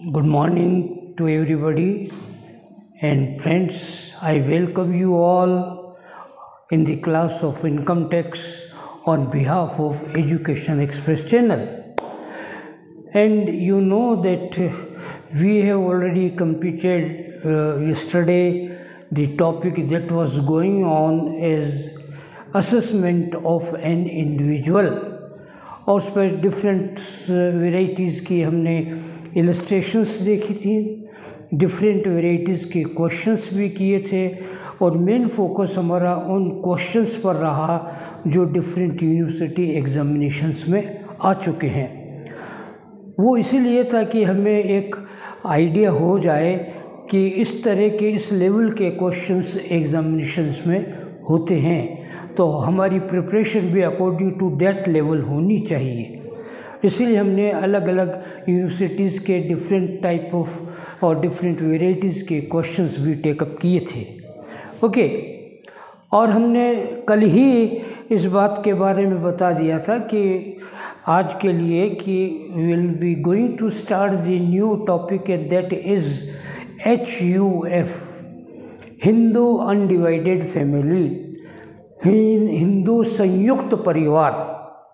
Good morning to everybody and friends. I welcome you all in the class of Income Tax on behalf of Education Express channel. And you know that we have already completed yesterday the topic that was going on is assessment of an individual, और उस पर different varieties की हमने illustrations देखी थी, different varieties के questions भी किए थे और मेन फोकस हमारा उन क्वेश्चंस पर रहा जो डिफरेंट यूनिवर्सिटी एग्जामिनेशंस में आ चुके हैं। वो इसीलिए था कि हमें एक आइडिया हो जाए कि इस तरह के इस लेवल के क्वेश्चंस एग्जामिनेशंस में होते हैं, तो हमारी प्रिपरेशन भी अकॉर्डिंग टू दैट लेवल होनी चाहिए। इसीलिए हमने अलग अलग यूनिवर्सिटीज़ के डिफरेंट टाइप ऑफ और डिफरेंट वेराइटीज़ के क्वेश्चंस भी टेकअप किए थे। ओके, और हमने कल ही इस बात के बारे में बता दिया था कि आज के लिए कि will be going to start the new topic and that is HUF, Hindu undivided family, Hindu संयुक्त परिवार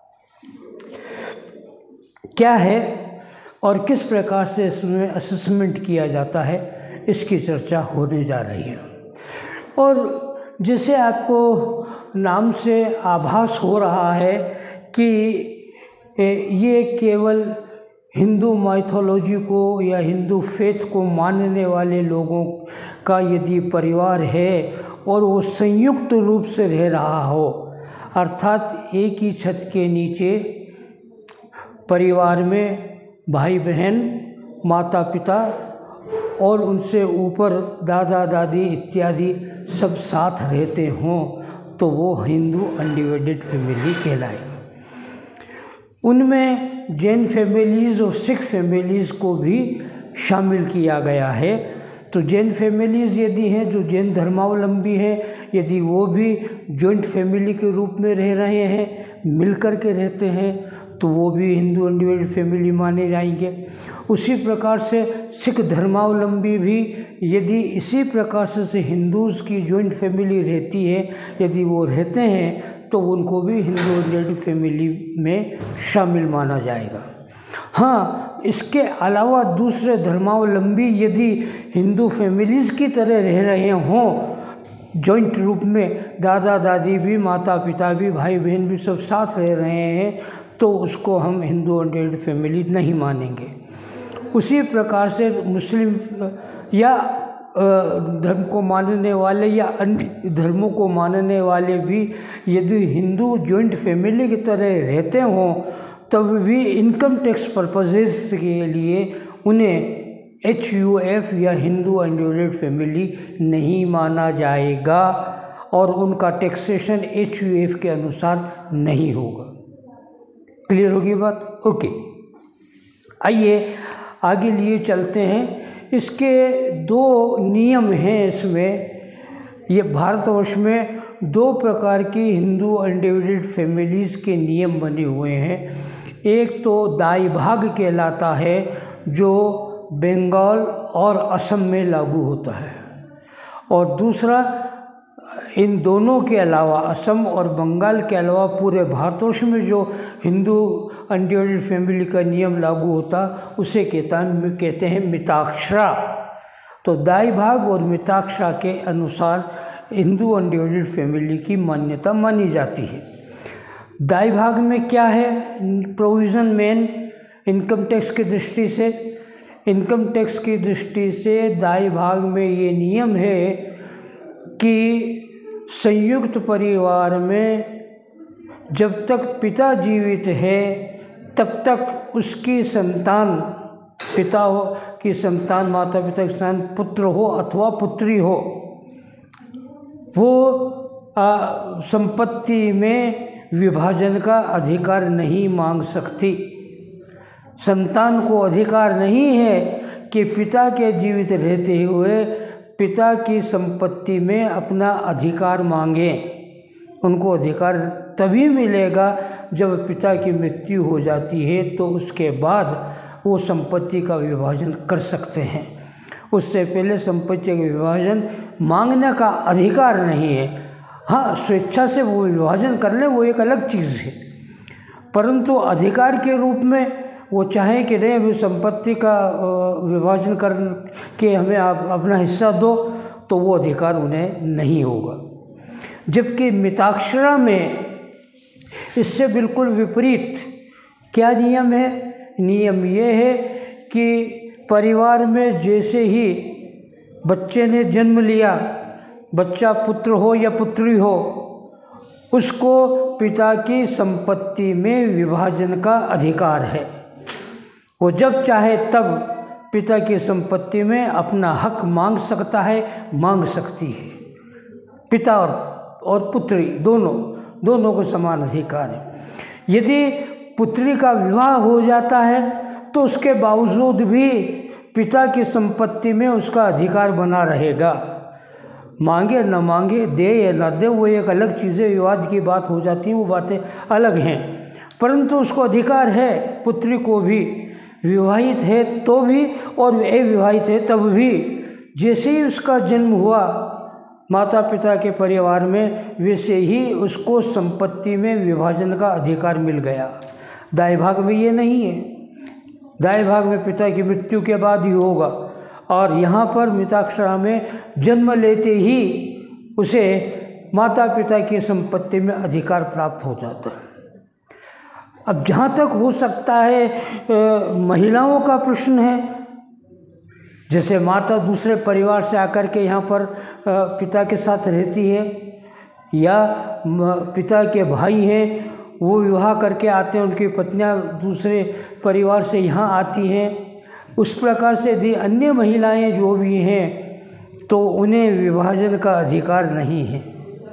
क्या है और किस प्रकार से इसमें असेसमेंट किया जाता है, इसकी चर्चा होने जा रही है। और जैसे आपको नाम से आभास हो रहा है कि ये केवल हिंदू माइथोलॉजी को या हिंदू फेथ को मानने वाले लोगों का यदि परिवार है और वो संयुक्त रूप से रह रहा हो, अर्थात एक ही छत के नीचे परिवार में भाई बहन, माता पिता और उनसे ऊपर दादा दादी इत्यादि सब साथ रहते हों, तो वो हिंदू अनडिवाइडेड फैमिली कहलाएगी। उनमें जैन फैमिलीज़ और सिख फैमिलीज़ को भी शामिल किया गया है। तो जैन फैमिलीज़ यदि हैं जो जैन धर्मावलंबी हैं, यदि वो भी जॉइंट फैमिली के रूप में रह रहे हैं, मिल कर के रहते हैं, तो वो भी हिंदू अनडिवाइडेड फैमिली माने जाएंगे। उसी प्रकार से सिख धर्मावलंबी भी यदि इसी प्रकार से हिंदूज़ की जॉइंट फैमिली रहती है, यदि वो रहते हैं, तो उनको भी हिंदू अनडिवाइडेड फैमिली में शामिल माना जाएगा। हाँ, इसके अलावा दूसरे धर्मावलंबी यदि हिंदू फैमिलीज़ की तरह रह रहे हों, जॉइंट रूप में दादा दादी भी, माता पिता भी, भाई बहन भी सब साथ रह रहे हैं, तो उसको हम हिंदू अनडिवाइडेड फैमिली नहीं मानेंगे। उसी प्रकार से मुस्लिम या धर्म को मानने वाले या अन्य धर्मों को मानने वाले भी यदि हिंदू जॉइंट फैमिली की तरह रहते हों, तब भी इनकम टैक्स पर्पसेस के लिए उन्हें HUF या हिंदू अनडिवाइडेड फैमिली नहीं माना जाएगा और उनका टैक्सेशन HUF के अनुसार नहीं होगा। क्लियर होगी बात? ओके, आइए आगे लिए चलते हैं। इसके दो नियम हैं इसमें। ये भारतवर्ष में दो प्रकार की हिंदू अनडिवाइडेड फैमिलीज़ के नियम बने हुए हैं। एक तो दाई भाग कहलाता है जो बंगाल और असम में लागू होता है, और दूसरा इन दोनों के अलावा असम और बंगाल के अलावा पूरे भारतवर्ष में जो हिंदू अनडिवाइडेड फैमिली का नियम लागू होता उसे कहते हैं मिताक्षरा। तो दाई भाग और मिताक्षरा के अनुसार हिंदू अनडिवाइडेड फैमिली की मान्यता मानी जाती है। दाई भाग में क्या है प्रोविज़न मेन इनकम टैक्स की दृष्टि से? इनकम टैक्स की दृष्टि से दाई भाग में ये नियम है कि संयुक्त परिवार में जब तक पिता जीवित है तब तक उसकी संतान, पिता की संतान, माता पिता की संतान, पुत्र हो अथवा पुत्री हो, वो संपत्ति में विभाजन का अधिकार नहीं मांग सकती। संतान को अधिकार नहीं है कि पिता के जीवित रहते हुए पिता की संपत्ति में अपना अधिकार मांगें। उनको अधिकार तभी मिलेगा जब पिता की मृत्यु हो जाती है, तो उसके बाद वो संपत्ति का विभाजन कर सकते हैं। उससे पहले संपत्ति का विभाजन मांगने का अधिकार नहीं है। हाँ, स्वेच्छा से वो विभाजन कर ले, वो एक अलग चीज़ है, परंतु अधिकार के रूप में वो चाहे कि नहीं अभी संपत्ति का विभाजन कर के हमें आप अपना हिस्सा दो, तो वो अधिकार उन्हें नहीं होगा। जबकि मिताक्षरा में इससे बिल्कुल विपरीत क्या नियम है? नियम ये है कि परिवार में जैसे ही बच्चे ने जन्म लिया, बच्चा पुत्र हो या पुत्री हो, उसको पिता की संपत्ति में विभाजन का अधिकार है। वो जब चाहे तब पिता की संपत्ति में अपना हक मांग सकता है, मांग सकती है। पिता और पुत्री दोनों को समान अधिकार है। यदि पुत्री का विवाह हो जाता है तो उसके बावजूद भी पिता की संपत्ति में उसका अधिकार बना रहेगा। मांगे न मांगे, दे या न दे, वो एक अलग चीज़ें, विवाद की बात हो जाती है, वो बातें अलग हैं, परंतु उसको अधिकार है। पुत्री को भी, विवाहित है तो भी और अविवाहित है तब भी, जैसे ही उसका जन्म हुआ माता पिता के परिवार में, वैसे ही उसको संपत्ति में विभाजन का अधिकार मिल गया। दाएं भाग में ये नहीं है, दाएं भाग में पिता की मृत्यु के बाद ही होगा, और यहाँ पर मिताक्षरा में जन्म लेते ही उसे माता पिता की संपत्ति में अधिकार प्राप्त हो जाता है। अब जहाँ तक हो सकता है महिलाओं का प्रश्न है, जैसे माता दूसरे परिवार से आकर के यहाँ पर पिता के साथ रहती है, या पिता के भाई हैं वो विवाह करके आते हैं, उनकी पत्नियाँ दूसरे परिवार से यहाँ आती हैं, उस प्रकार से यदि अन्य महिलाएं जो भी हैं तो उन्हें विभाजन का अधिकार नहीं है,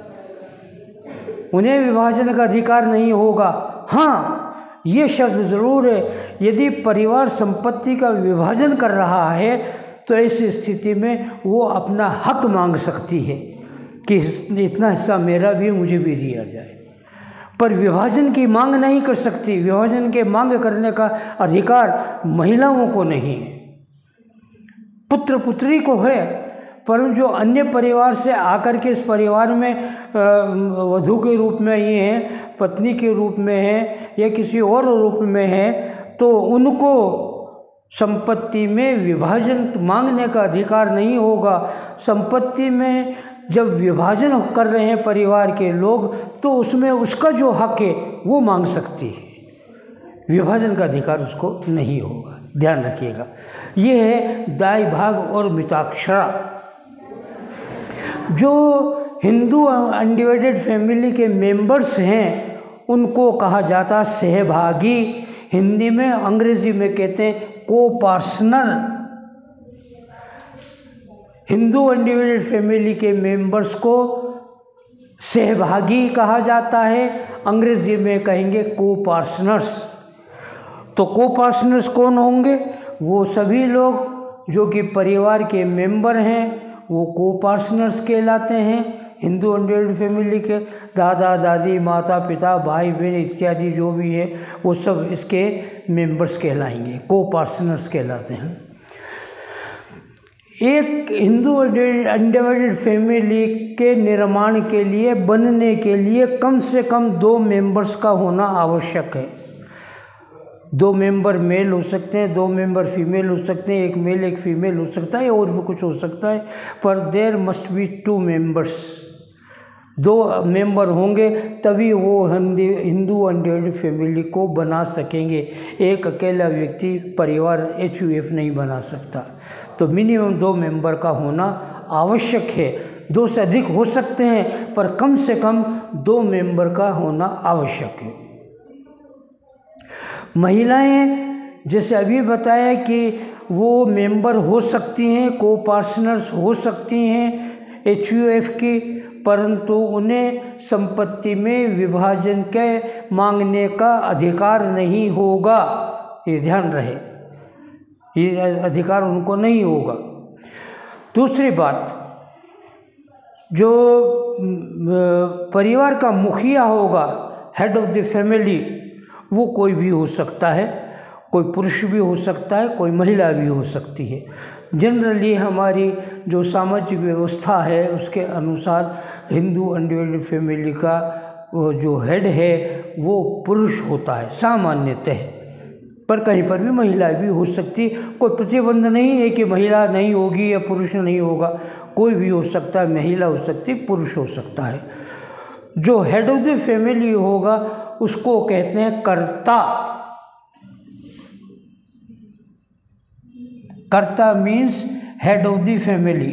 उन्हें विभाजन का अधिकार नहीं होगा। हाँ, ये शर्त ज़रूर है, यदि परिवार संपत्ति का विभाजन कर रहा है तो ऐसी स्थिति में वो अपना हक मांग सकती है कि इतना हिस्सा मेरा भी, मुझे भी दिया जाए, पर विभाजन की मांग नहीं कर सकती। विभाजन के मांग करने का अधिकार महिलाओं को नहीं है, पुत्र पुत्री को है, पर जो अन्य परिवार से आकर के इस परिवार में वधू के रूप में ये हैं, पत्नी के रूप में है या किसी और रूप में है, तो उनको संपत्ति में विभाजन मांगने का अधिकार नहीं होगा। संपत्ति में जब विभाजन कर रहे हैं परिवार के लोग, तो उसमें उसका जो हक है वो मांग सकती है, विभाजन का अधिकार उसको नहीं होगा। ध्यान रखिएगा, ये है दाएं भाग और मिताक्षरा। जो हिंदू अनडिवाइडेड फैमिली के मेंबर्स हैं उनको कहा जाता सहभागी, हिंदी में, अंग्रेजी में कहते हैं को-पार्टनर। हिंदू अनडिवाइडेड फैमिली के मेंबर्स को सहभागी कहा जाता है, अंग्रेजी में कहेंगे को-पार्टनर्स। तो को-पार्टनर्स कौन होंगे? वो सभी लोग जो कि परिवार के मेंबर हैं वो को-पार्टनर्स कहलाते हैं। हिंदू अनडिवाइडेड फैमिली के दादा दादी, माता पिता, भाई बहन इत्यादि जो भी है वो सब इसके मेंबर्स कहलाएंगे, को-पार्टनर्स कहलाते हैं। एक हिंदू अनडिवाइडेड फैमिली के निर्माण के लिए, बनने के लिए कम से कम 2 मेंबर्स का होना आवश्यक है। 2 मेंबर मेल हो सकते हैं, 2 मेंबर फीमेल हो सकते हैं, एक मेल एक फीमेल हो सकता है, और भी कुछ हो सकता है, पर there must be 2 members. 2 member होंगे तभी वो हिंदू अनडिवाइडेड फैमिली को बना सकेंगे। एक अकेला व्यक्ति परिवार HUF नहीं बना सकता, तो मिनिमम 2 मेंबर का होना आवश्यक है। 2 से अधिक हो सकते हैं, पर कम से कम 2 मेंबर का होना आवश्यक है। महिलाएं जैसे अभी बताया कि वो मेंबर हो सकती हैं, को-पार्टनर्स हो सकती हैं HUF की, परंतु उन्हें संपत्ति में विभाजन के मांगने का अधिकार नहीं होगा। ये ध्यान रहे, ये अधिकार उनको नहीं होगा। दूसरी बात, जो परिवार का मुखिया होगा, हेड ऑफ द फैमिली, वो कोई भी हो सकता है, कोई पुरुष भी हो सकता है, कोई महिला भी हो सकती है। जनरली हमारी जो सामाजिक व्यवस्था है उसके अनुसार हिंदू अनडिवाइडेड फैमिली का जो हेड है वो पुरुष होता है सामान्यतः, पर कहीं पर भी महिला भी हो सकती है। कोई प्रतिबंध नहीं है कि महिला नहीं होगी या पुरुष नहीं होगा, कोई भी हो सकता है, महिला हो सकती है, पुरुष हो सकता है। जो हेड ऑफ द फैमिली होगा उसको कहते हैं karta. Karta means head of the family.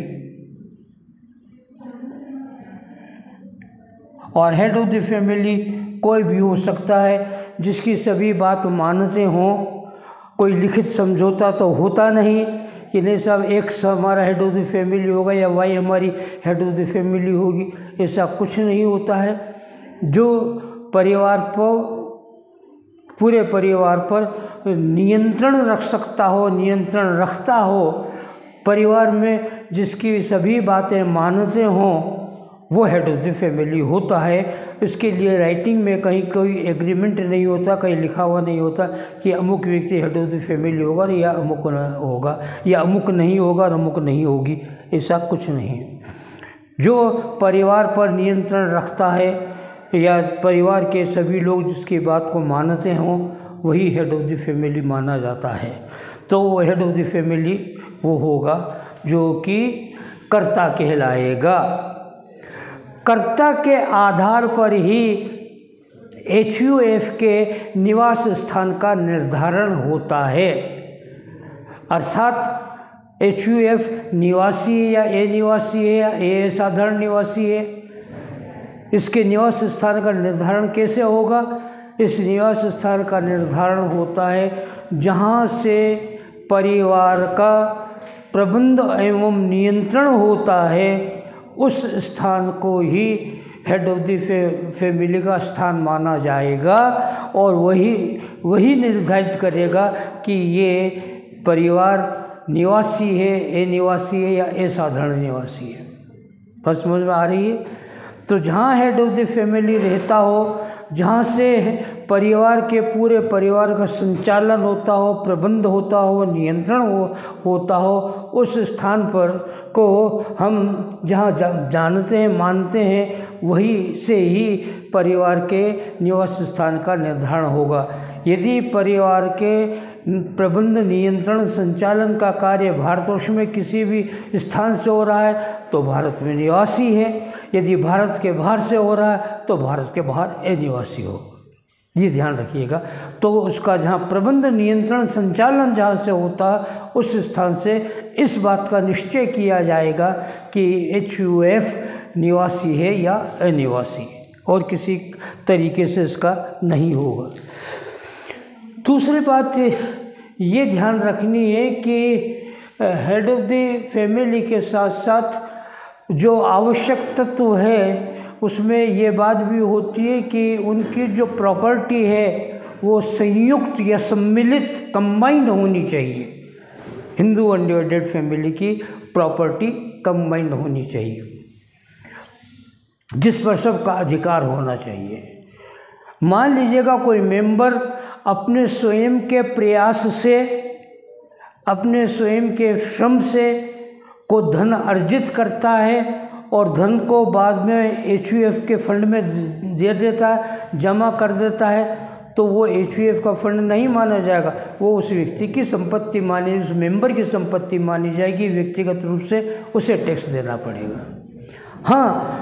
और हेड ऑफ द फैमिली कोई भी हो सकता है जिसकी सभी बात मानते हों। कोई लिखित समझौता तो होता नहीं कि नहीं साहब एक्स हमारा हेड ऑफ द फैमिली होगा या वाई हमारी हेड ऑफ द फैमिली होगी, ऐसा कुछ नहीं होता है। जो परिवार पर, पूरे परिवार पर नियंत्रण रख सकता हो, नियंत्रण रखता हो, परिवार में जिसकी सभी बातें मानते हों, वो हेड ऑफ द फैमिली होता है। इसके लिए राइटिंग में कहीं कोई एग्रीमेंट नहीं होता, कहीं लिखा हुआ नहीं होता कि अमुक व्यक्ति हेड ऑफ द फैमिली होगा या अमुक होगा या अमुक नहीं होगा और अमुक नहीं होगी, ऐसा कुछ नहीं। जो परिवार पर नियंत्रण रखता है या परिवार के सभी लोग जिसकी बात को मानते हों, वही हेड ऑफ द फैमिली माना जाता है। तो वो हेड ऑफ द फैमिली वो होगा जो कि कर्ता कहलाएगा। कर्ता के आधार पर ही HUF के निवास स्थान का निर्धारण होता है। अर्थात HUF निवासी है या अनिवासी है या साधारण निवासी है, इसके निवास स्थान का निर्धारण कैसे होगा? इस निवास स्थान का निर्धारण होता है जहाँ से परिवार का प्रबंध एवं नियंत्रण होता है, उस स्थान को ही हेड ऑफ द फैमिली का स्थान माना जाएगा और वही निर्धारित करेगा कि ये परिवार निवासी है, अनिवासी है या असाधारण निवासी है। बस समझ में आ रही है? तो जहाँ हेड ऑफ द फैमिली रहता हो, जहाँ से परिवार के पूरे परिवार का संचालन होता हो, प्रबंध होता हो, नियंत्रण होता हो, उस स्थान पर को हम जहाँ जानते हैं, मानते हैं, वही से ही परिवार के निवास स्थान का निर्धारण होगा। यदि परिवार के प्रबंध, नियंत्रण, संचालन का कार्य भारतवर्ष में किसी भी स्थान से हो रहा है तो भारत में निवासी है, यदि भारत के बाहर से हो रहा है तो भारत के बाहर अनिवासी होगा। ये ध्यान रखिएगा। तो उसका जहाँ प्रबंध, नियंत्रण, संचालन जहाँ से होता है उस स्थान से इस बात का निश्चय किया जाएगा कि HUF निवासी है या अनिवासी, और किसी तरीके से इसका नहीं होगा। दूसरी बात ये ध्यान रखनी है कि हेड ऑफ द फैमिली के साथ साथ जो आवश्यक तत्व है उसमें ये बात भी होती है कि उनकी जो प्रॉपर्टी है वो संयुक्त या सम्मिलित, कंबाइंड होनी चाहिए। हिंदू अनडिवाइडेड फैमिली की प्रॉपर्टी कंबाइंड होनी चाहिए, जिस पर सबका अधिकार होना चाहिए। मान लीजिएगा कोई मेंबर अपने स्वयं के प्रयास से, अपने स्वयं के श्रम से को धन अर्जित करता है और धन को बाद में HUF के फंड में दे देता है, जमा कर देता है, तो वो HUF का फंड नहीं माना जाएगा, वो उस व्यक्ति की संपत्ति मानी, उस मेंबर की संपत्ति मानी जाएगी। व्यक्तिगत रूप से उसे टैक्स देना पड़ेगा। हाँ,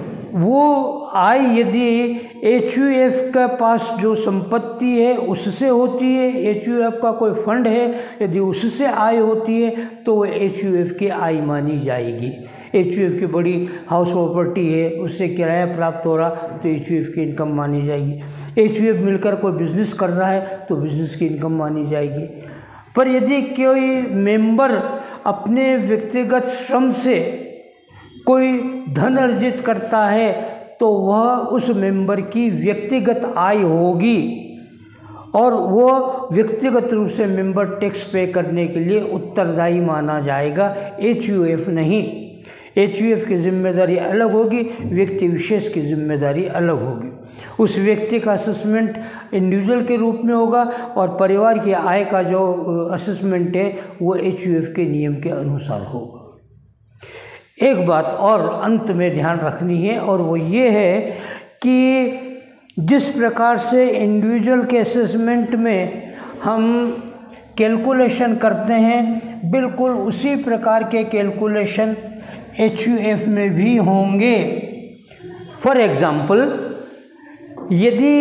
वो आय यदि HUF के पास जो संपत्ति है उससे होती है, HUF का कोई फंड है, यदि उससे आय होती है तो वो HUF की आय मानी जाएगी। HUF की बड़ी हाउस प्रॉपर्टी है, उससे किराया प्राप्त हो रहा तो HUF की इनकम मानी जाएगी। HUF मिलकर कोई बिजनेस कर रहा है तो बिजनेस की इनकम मानी जाएगी। पर यदि कोई मेंबर अपने व्यक्तिगत श्रम से कोई धन अर्जित करता है तो वह उस मेंबर की व्यक्तिगत आय होगी और वो व्यक्तिगत रूप से मेंबर टैक्स पे करने के लिए उत्तरदायी माना जाएगा, HUF नहीं। HUF की जिम्मेदारी अलग होगी, व्यक्ति विशेष की जिम्मेदारी अलग होगी। उस व्यक्ति का असेसमेंट इंडिविजुअल के रूप में होगा और परिवार की आय का जो असेसमेंट है वो HUF के नियम के अनुसार होगा। एक बात और अंत में ध्यान रखनी है और वो ये है कि जिस प्रकार से इंडिविजुअल के असेसमेंट में हम कैलकुलेशन करते हैं, बिल्कुल उसी प्रकार के कैलकुलेशन HUF में भी होंगे। फॉर एग्ज़ाम्पल, यदि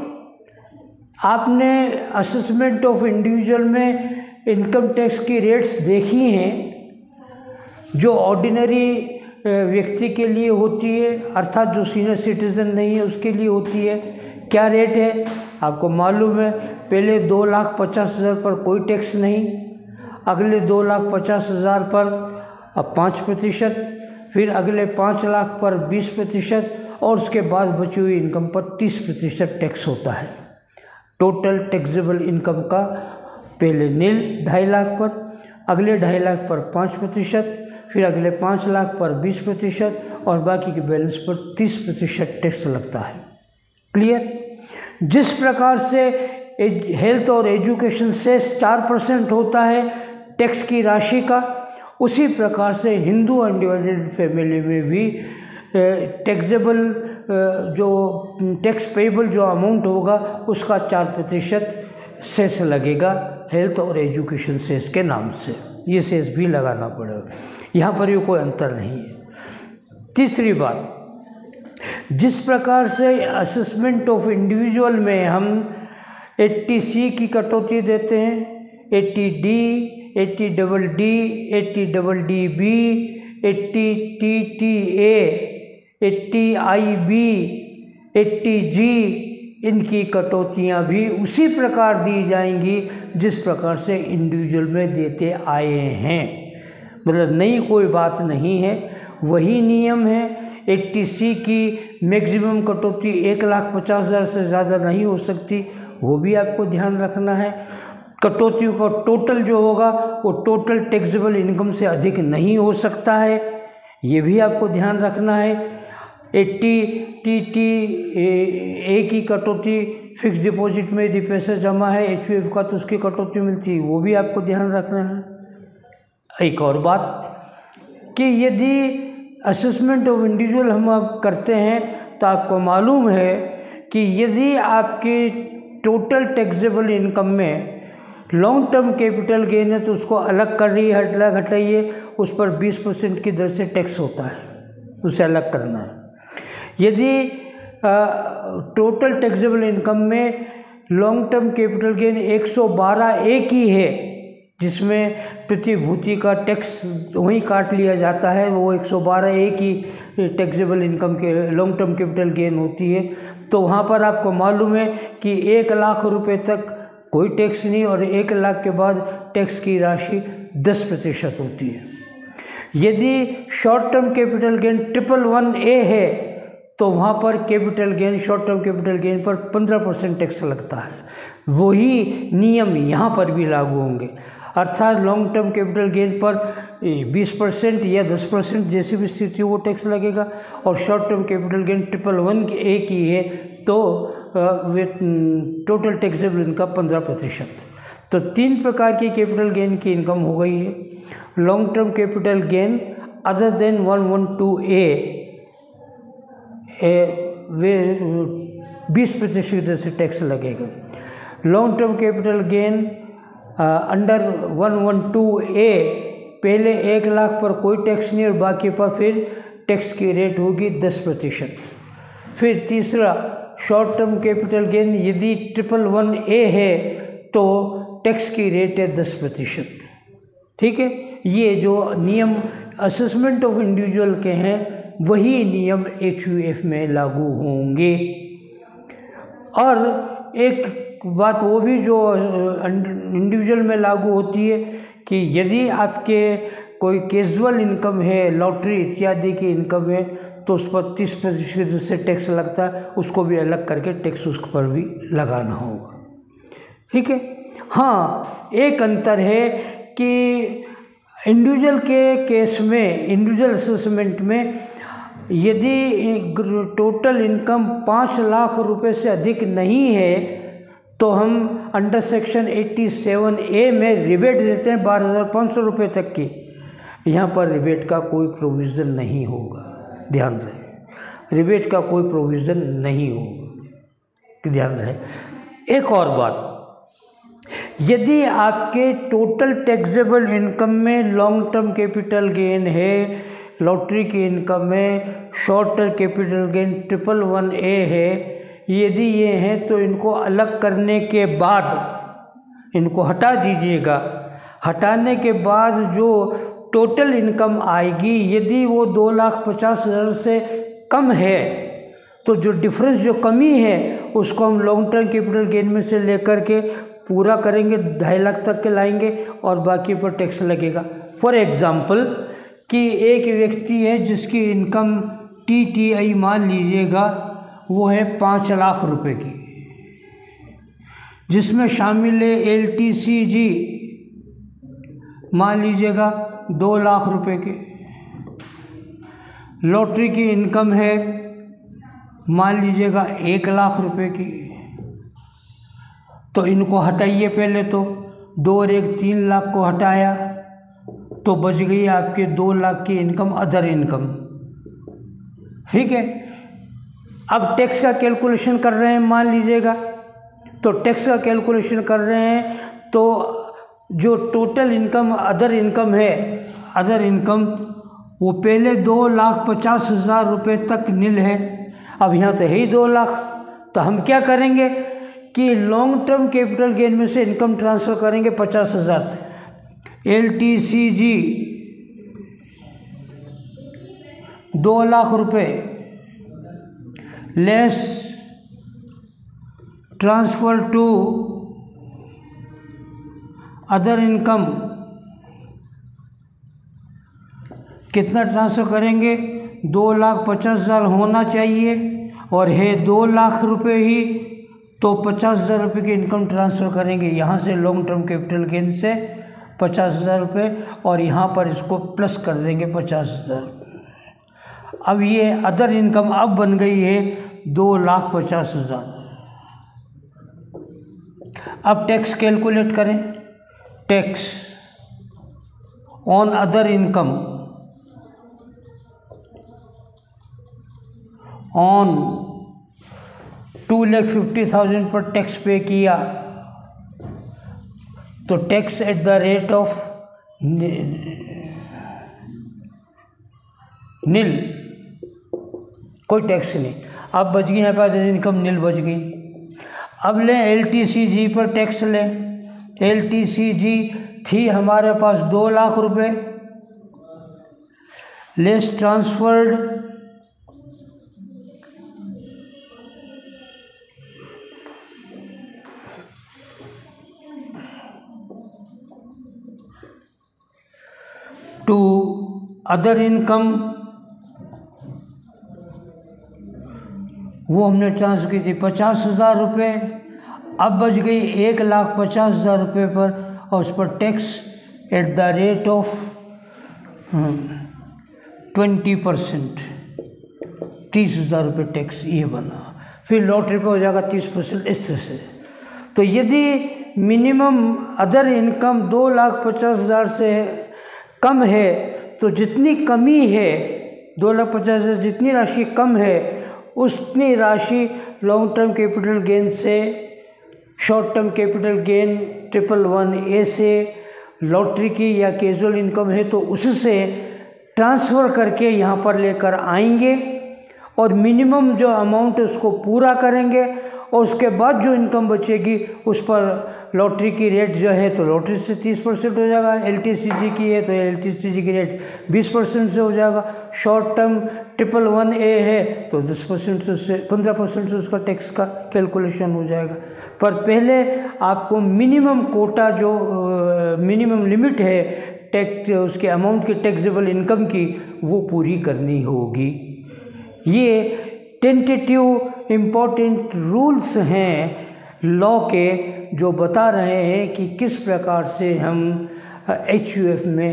आपने असेसमेंट ऑफ इंडिविजुअल में इनकम टैक्स की रेट्स देखी हैं जो ऑर्डिनरी व्यक्ति के लिए होती है, अर्थात जो सीनियर सिटीज़न नहीं है उसके लिए होती है, क्या रेट है आपको मालूम है। पहले 2,50,000 पर कोई टैक्स नहीं, अगले 2,50,000 पर अब 5%, फिर अगले 5 लाख पर 20% और उसके बाद बची हुई इनकम पर 30% टैक्स होता है। टोटल टैक्सेबल इनकम का पहले 2.5 लाख पर, अगले 2.5 लाख पर 5%, फिर अगले 5 लाख पर 20% और बाकी के बैलेंस पर 30% टैक्स लगता है। क्लियर? जिस प्रकार से हेल्थ और एजुकेशन से 4% होता है टैक्स की राशि का, उसी प्रकार से हिंदू अनडिवाइडेड फैमिली में भी टैक्सेबल जो टैक्स पेबल जो अमाउंट होगा उसका 4% सेस लगेगा हेल्थ और एजुकेशन सेस के नाम से। ये सेस भी लगाना पड़ेगा, यहाँ पर भी कोई अंतर नहीं है। तीसरी बात, जिस प्रकार से असेसमेंट ऑफ इंडिविजुअल में हम 80C की कटौती देते हैं, 80D, 80DD, 80DDB, 80TTA, 80IB, 80G, इनकी कटौतियाँ भी उसी प्रकार दी जाएंगी जिस प्रकार से इंडिविजुअल में देते आए हैं। मतलब नई कोई बात नहीं है, वही नियम है। 80C की मैक्सिमम कटौती 1,50,000 से ज़्यादा नहीं हो सकती, वो भी आपको ध्यान रखना है। कटौतियों का टोटल जो होगा वो टोटल टैक्सेबल इनकम से अधिक नहीं हो सकता है, ये भी आपको ध्यान रखना है। 80TTA की कटौती फिक्स डिपॉजिट में यदि पैसा जमा है HUF का तो उसकी कटौती मिलती है, वो भी आपको ध्यान रखना है। एक और बात कि यदि असेसमेंट ऑफ इंडिविजुअल हम आप करते हैं तो आपको मालूम है कि यदि आपके टोटल टैक्सेबल इनकम में लॉन्ग टर्म कैपिटल गेन है तो उसको अलग कर रही है, हटाइए, उस पर 20% की दर से टैक्स होता है, उसे अलग करना है। यदि टोटल टैक्सेबल इनकम में long term capital gain 112A की है, जिसमें प्रतिभूति का टैक्स वहीं काट लिया जाता है, वो 112A की टैक्सेबल इनकम के लॉन्ग टर्म कैपिटल गेन होती है, तो वहाँ पर आपको मालूम है कि 1 लाख रुपए तक कोई टैक्स नहीं और 1 लाख के बाद टैक्स की राशि 10% होती है। यदि short term capital gain 111A है तो वहाँ पर capital gain short term capital gain पर 15% टैक्स लगता है। वही नियम यहाँ पर भी लागू होंगे, अर्थात लॉन्ग टर्म कैपिटल गेन पर 20% या 10% जैसी भी स्थिति वो टैक्स लगेगा, और short term capital gain 111A की है तो वे टोटल टैक्सेबल इनकम 15%। तो 3 प्रकार की कैपिटल गेन की इनकम हो गई है। Long term capital gain other than 112A वे 20% से टैक्स लगेगा। Long term capital gain under 112A पहले 1 लाख पर कोई टैक्स नहीं और बाकी पर फिर टैक्स की रेट होगी 10%। फिर तीसरा शॉर्ट टर्म कैपिटल गेन यदि 111A है तो टैक्स की रेट है 10%। ठीक है, ये जो नियम असेसमेंट ऑफ इंडिविजुअल के हैं वही नियम HUF में लागू होंगे। और एक बात वो भी जो इंडिविजुअल में लागू होती है कि यदि आपके कोई कैजुअल इनकम है, लॉटरी इत्यादि की इनकम है, तो उस पर 30% से टैक्स लगता है, उसको भी अलग करके टैक्स उस पर भी लगाना होगा। ठीक है। हाँ, एक अंतर है कि इंडिविजुअल के केस में, इंडिविजुअल असेसमेंट में यदि टोटल इनकम 5 लाख रुपए से अधिक नहीं है तो हम अंडर सेक्शन 87A में रिबेट देते हैं 12,500 रुपये तक की। यहाँ पर रिबेट का कोई प्रोविज़न नहीं होगा, ध्यान रहे, रिबेट का कोई प्रोविज़न नहीं होगा, ध्यान रहे। एक और बात, यदि आपके टोटल टैक्सेबल इनकम में लॉन्ग टर्म कैपिटल गेन है, लॉटरी की इनकम में short term capital gain 111A है, यदि ये हैं तो इनको अलग करने के बाद इनको हटा दीजिएगा। हटाने के बाद जो टोटल इनकम आएगी, यदि वो 2,50,000 से कम है तो जो डिफरेंस, जो कमी है, उसको हम लॉन्ग टर्म कैपिटल गेन में से लेकर के पूरा करेंगे, 2.5 लाख तक के लाएंगे और बाकी पर टैक्स लगेगा। फॉर एग्ज़ाम्पल कि एक व्यक्ति है जिसकी इनकम TTI मान लीजिएगा वो है 5 लाख रुपए की, जिसमें शामिल है LTCG मान लीजिएगा 2 लाख रुपए की, लॉटरी की इनकम है मान लीजिएगा 1 लाख रुपए की। तो इनको हटाइए, पहले तो 2 और 1 3 लाख को हटाया तो बच गई आपके 2 लाख की इनकम, अदर इनकम, ठीक है। अब टैक्स का कैलकुलेशन कर रहे हैं मान लीजिएगा, तो टैक्स का कैलकुलेशन कर रहे हैं तो जो टोटल इनकम अदर इनकम है, अदर इनकम वो पहले 2,50,000 रुपये तक नील है, अब यहाँ तो है ही 2 लाख। तो हम क्या करेंगे कि लॉन्ग टर्म कैपिटल गेन में से इनकम ट्रांसफ़र करेंगे 50,000, LTCG 2 लाख रुपये less transfer to other income, कितना ट्रांसफ़र करेंगे, 2,50,000 होना चाहिए और है 2 लाख रुपये ही, तो 50,000 रुपये की इनकम ट्रांसफ़र करेंगे यहाँ से लॉन्ग टर्म कैपिटल गेन से 50,000 रुपये और यहाँ पर इसको प्लस कर देंगे 50,000। अब ये अदर इनकम अब बन गई है 2,50,000। अब टैक्स कैलकुलेट करें, tax on other income on 2,50,000 पर टैक्स पे किया तो tax at the rate of nil, कोई टैक्स नहीं। अब बच गई यहाँ पर अदर इनकम, नील बच गई। अब लें LTCG पर टैक्स लें, LTCG थी हमारे पास 2 लाख रुपए less transferred to other income, वो हमने ट्रांसफर की थी 50,000 रुपये। अब बच गई 1,50,000 रुपये पर और उस पर tax at the rate of 20%, 30,000 रुपये टैक्स, ये बना। फिर लॉटरी पे हो जाएगा 30% इस तरह से। तो यदि मिनिमम अदर इनकम 2,50,000 से कम है तो जितनी कमी है 2,50,000 जितनी राशि कम है उतनी राशि लॉन्ग टर्म कैपिटल गेन से, short term capital gain 111A से, लॉटरी की या कैजुअल इनकम है तो उससे ट्रांसफ़र करके यहाँ पर लेकर आएंगे और मिनिमम जो अमाउंट है उसको पूरा करेंगे और उसके बाद जो इनकम बचेगी उस पर लॉटरी की रेट जो है तो लॉटरी से 30% हो जाएगा, LTCG की है तो LTCG की रेट 20% से हो जाएगा, शॉर्ट टर्म 111A है तो 10% से 15% से उसका टैक्स का कैलकुलेशन हो जाएगा। पर पहले आपको मिनिमम कोटा जो मिनिमम लिमिट है टैक्स, उसके अमाउंट की टैक्सेबल इनकम की, वो पूरी करनी होगी। ये टेंटेटिव इम्पोर्टेंट रूल्स हैं लॉ के जो बता रहे हैं कि किस प्रकार से हम HUF में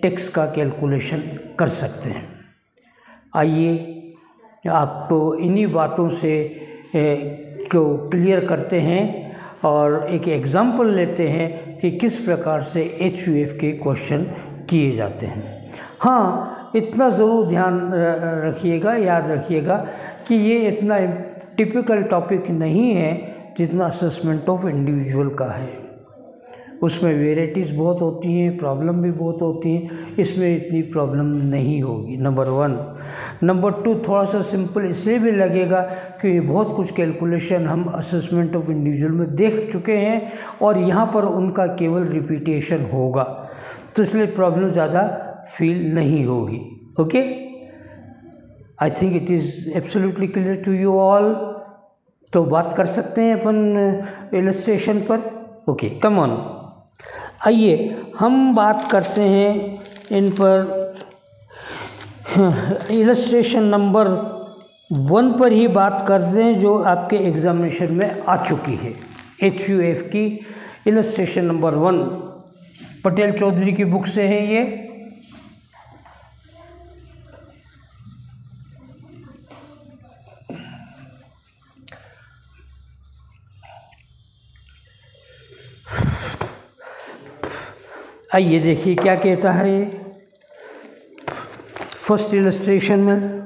टैक्स का कैलकुलेशन कर सकते हैं। आइए आपको इन्हीं बातों से को क्लियर करते हैं और एक एग्ज़ाम्पल लेते हैं कि किस प्रकार से HUF के क्वेश्चन किए जाते हैं। हाँ, इतना ज़रूर ध्यान रखिएगा, याद रखिएगा कि ये इतना टिपिकल टॉपिक नहीं है जितना असेसमेंट ऑफ इंडिविजुअल का है। उसमें वेराइटीज़ बहुत होती हैं, प्रॉब्लम भी बहुत होती हैं, इसमें इतनी प्रॉब्लम नहीं होगी, नंबर 1। नंबर 2, थोड़ा सा सिंपल इसलिए भी लगेगा कि बहुत कुछ कैलकुलेशन हम असेसमेंट ऑफ इंडिविजुअल में देख चुके हैं और यहाँ पर उनका केवल रिपीटेशन होगा, तो इसलिए प्रॉब्लम ज़्यादा फील नहीं होगी। Okay, I think it is absolutely clear to you all. तो बात कर सकते हैं अपन इलस्ट्रेशन पर। ओके, कम ऑन, आइए हम बात करते हैं इन पर। इलस्ट्रेशन नंबर 1 पर ही बात करते हैं जो आपके एग्जामिनेशन में आ चुकी है। HUF की इलस्ट्रेशन नंबर 1 पटेल चौधरी की बुक से है ये। आइए देखिए क्या कहता है ये। फर्स्ट इलस्ट्रेशन में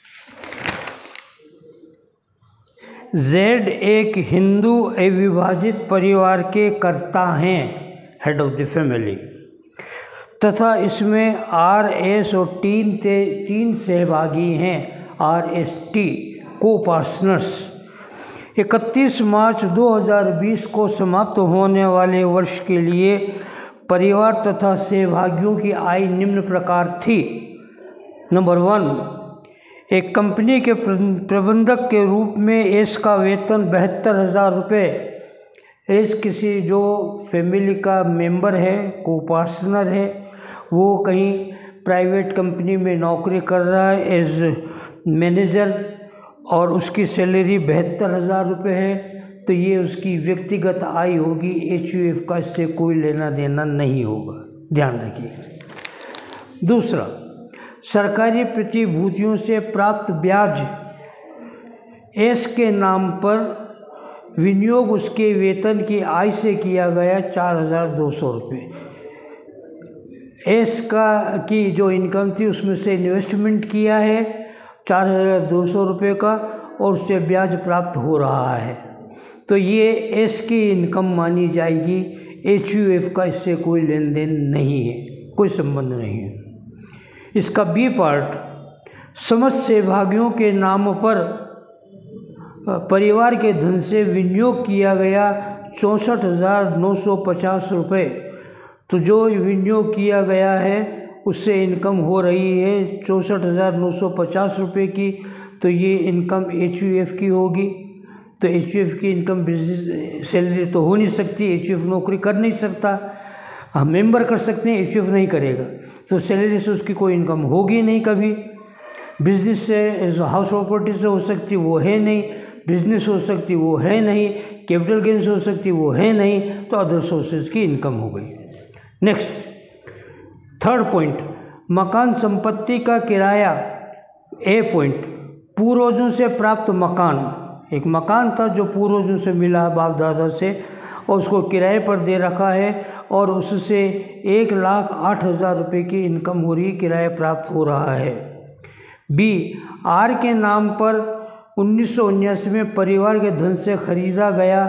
Z एक हिंदू अविभाजित परिवार के कर्ता हैं, हेड ऑफ द फैमिली, तथा इसमें RS और 3 सहभागी हैं, RST को पार्टनर्स। 31 मार्च 2020 को समाप्त होने वाले वर्ष के लिए परिवार तथा सहभागियों की आय निम्न प्रकार थी। नंबर 1, एक कंपनी के प्रबंधक के रूप में एस का वेतन 72,000 रुपये। एस किसी जो फैमिली का मेंबर है, को पार्टनर है, वो कहीं प्राइवेट कंपनी में नौकरी कर रहा है एज मैनेजर और उसकी सैलरी 72,000 रुपये है, तो ये उसकी व्यक्तिगत आय होगी। HUF का इससे कोई लेना देना नहीं होगा, ध्यान रखिए। दूसरा, सरकारी प्रतिभूतियों से प्राप्त ब्याज एस के नाम पर विनियोग उसके वेतन की आय से किया गया 4,200 रुपये। एस की जो इनकम थी उसमें से इन्वेस्टमेंट किया है 4,200 रुपये का और उससे ब्याज प्राप्त हो रहा है, तो ये एस की इनकम मानी जाएगी। HUF का इससे कोई लेन देन नहीं है, कोई संबंध नहीं है। इसका बी पार्ट, समस्त सहभागियों के नाम पर परिवार के धन से विनियोग किया गया 64,950 रुपये। तो जो विनियोग किया गया है उससे इनकम हो रही है 64,950 रुपये की, तो ये इनकम HUF की होगी। तो HUF की इनकम बिजनेस सैलरी तो हो नहीं सकती, HUF नौकरी कर नहीं सकता। हम मेंबर कर सकते हैं, HUF नहीं करेगा, तो सैलरी से उसकी कोई इनकम होगी नहीं कभी। बिजनेस से, हाउस प्रॉपर्टी से हो सकती वो है नहीं, बिजनेस हो सकती वो है नहीं, कैपिटल गेंस हो सकती वो है नहीं, तो अदर सोर्सेज की इनकम हो गई। नेक्स्ट, थर्ड पॉइंट, मकान संपत्ति का किराया। ए पॉइंट, पूर्वजों से प्राप्त मकान। एक मकान था जो पूर्वजों से मिला बाप दादा से और उसको किराए पर दे रखा है और उससे 1,08,000 रुपये की इनकम हो रही, किराया प्राप्त हो रहा है। बी, आर के नाम पर 1979 में परिवार के धन से खरीदा गया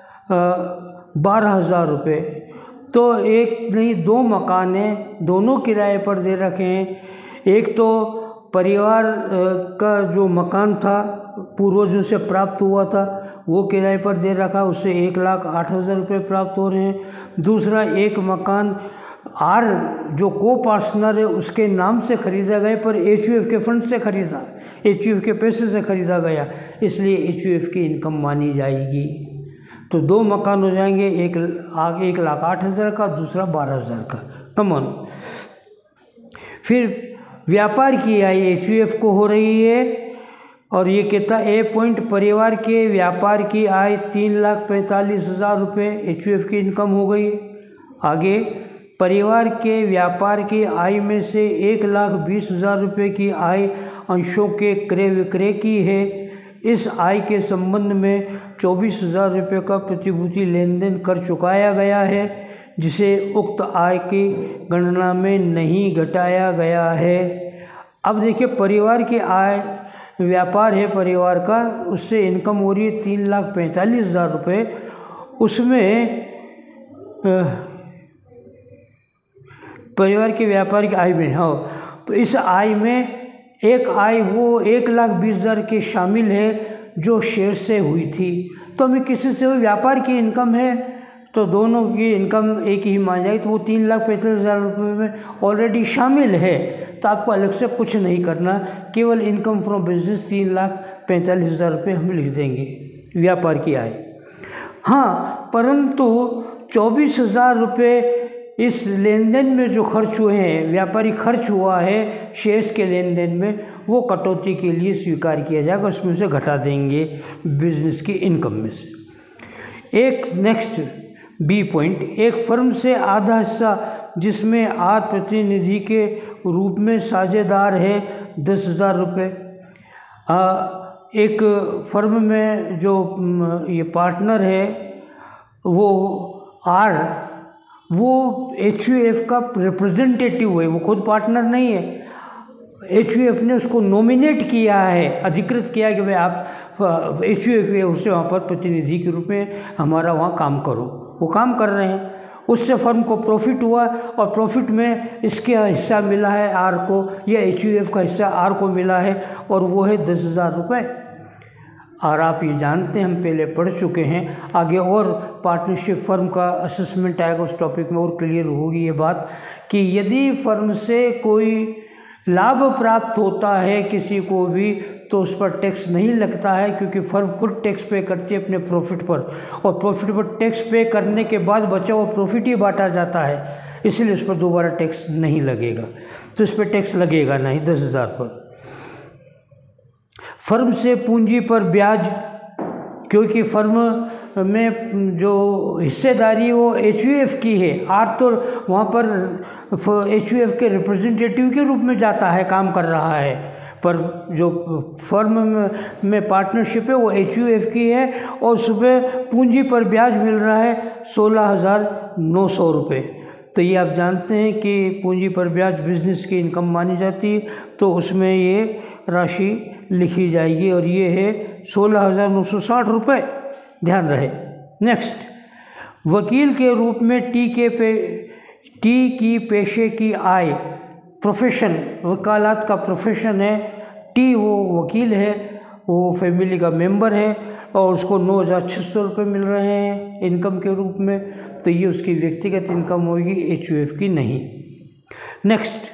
12,000 रुपये। तो एक नहीं, 2 मकान हैं, दोनों किराए पर दे रखे हैं। एक तो परिवार का जो मकान था पूर्वजों से प्राप्त हुआ था वो किराए पर दे रखा, उससे 1,08,000 रुपये प्राप्त हो रहे हैं। दूसरा, एक मकान आर जो को पार्टनर है उसके नाम से खरीदा गया, पर HUF के फंड से खरीदा, HUF के पैसे से खरीदा गया, इसलिए HUF की इनकम मानी जाएगी। तो 2 मकान हो जाएंगे, एक 1,08,000 का, दूसरा 12,000 का। Come on. फिर व्यापार की आय HUF को हो रही है और ये कहता ए पॉइंट, परिवार के व्यापार की आय 3,45,000 रुपये, HUF की इनकम हो गई। आगे परिवार के व्यापार की आय में से 1,20,000 रुपये की आय अंशों के क्रय विक्रय की है। इस आय के संबंध में 24,000 रुपये का प्रतिभूति लेन देन कर चुकाया गया है, जिसे उक्त आय की गणना में नहीं घटाया गया है। अब देखिए, परिवार की आय, व्यापार है परिवार का, उससे इनकम हो रही है 3,45,000 रुपये। उसमें परिवार के व्यापार की आय में, हाँ, तो इस आय में एक आय वो 1,20,000 के शामिल है जो शेयर से हुई थी। तो हमें किसी से हुई व्यापार की इनकम है तो दोनों की इनकम एक ही मान जाएगी, तो वो 3,45,000 रुपये में ऑलरेडी शामिल है। तो आपको अलग से कुछ नहीं करना, केवल इनकम फ्रॉम बिजनेस 3,45,000 रुपये हम लिख देंगे व्यापार की आय। हाँ, परंतु 24,000 रुपये इस लेन देन में जो खर्च हुए हैं, व्यापारी खर्च हुआ है शेयर्स के लेन देन में, वो कटौती के लिए स्वीकार किया जाएगा, उसमें से घटा देंगे बिजनेस की इनकम में से। एक नेक्स्ट बी पॉइंट, एक फर्म से आधा हिस्सा जिसमें आर प्रतिनिधि के रूप में साझेदार है 10,000 रुपये। एक फर्म में जो ये पार्टनर है वो आर, वो HUF का रिप्रेजेंटेटिव है, वो खुद पार्टनर नहीं है। HUF ने उसको नॉमिनेट किया है, अधिकृत किया कि भाई आप HUF है, उससे वहाँ पर प्रतिनिधि के रूप में हमारा वहाँ काम करो। वो काम कर रहे हैं, उससे फर्म को प्रॉफिट हुआ और प्रॉफिट में इसके हिस्सा मिला है आर को, या HUF का हिस्सा आर को मिला है, और वो है 10,000 रुपये। और आप ये जानते हैं, हम पहले पढ़ चुके हैं, आगे और पार्टनरशिप फर्म का असेसमेंट आएगा, उस टॉपिक में और क्लियर होगी ये बात कि यदि फर्म से कोई लाभ प्राप्त होता है किसी को भी, तो उस पर टैक्स नहीं लगता है, क्योंकि फर्म खुद टैक्स पे करती है अपने प्रॉफिट पर, और प्रॉफिट पर टैक्स पे करने के बाद बचा हुआ प्रॉफिट ही बांटा जाता है, इसलिए उस पर दोबारा टैक्स नहीं लगेगा। तो इस पर टैक्स लगेगा नहीं 10,000 पर। फर्म से पूंजी पर ब्याज, क्योंकि फर्म में जो हिस्सेदारी वो HUF की है, आर तो वहाँ पर HUF के रिप्रेजेंटेटिव के रूप में जाता है, काम कर रहा है, पर जो फर्म में पार्टनरशिप है वो HUF की है, और उसमें पूंजी पर ब्याज मिल रहा है 16,900 रुपये। तो ये आप जानते हैं कि पूंजी पर ब्याज बिजनेस की इनकम मानी जाती है, तो उसमें ये राशि लिखी जाएगी, और ये है 16,960 रुपये, ध्यान रहे। नेक्स्ट, वकील के रूप में टी की पेशे की आय, प्रोफेशन, वकालत का प्रोफेशन है, टी वो वकील है, वो फैमिली का मेंबर है, और उसको 9,600 रुपये मिल रहे हैं इनकम के रूप में, तो ये उसकी व्यक्तिगत इनकम होगी, HUF की नहीं। नेक्स्ट,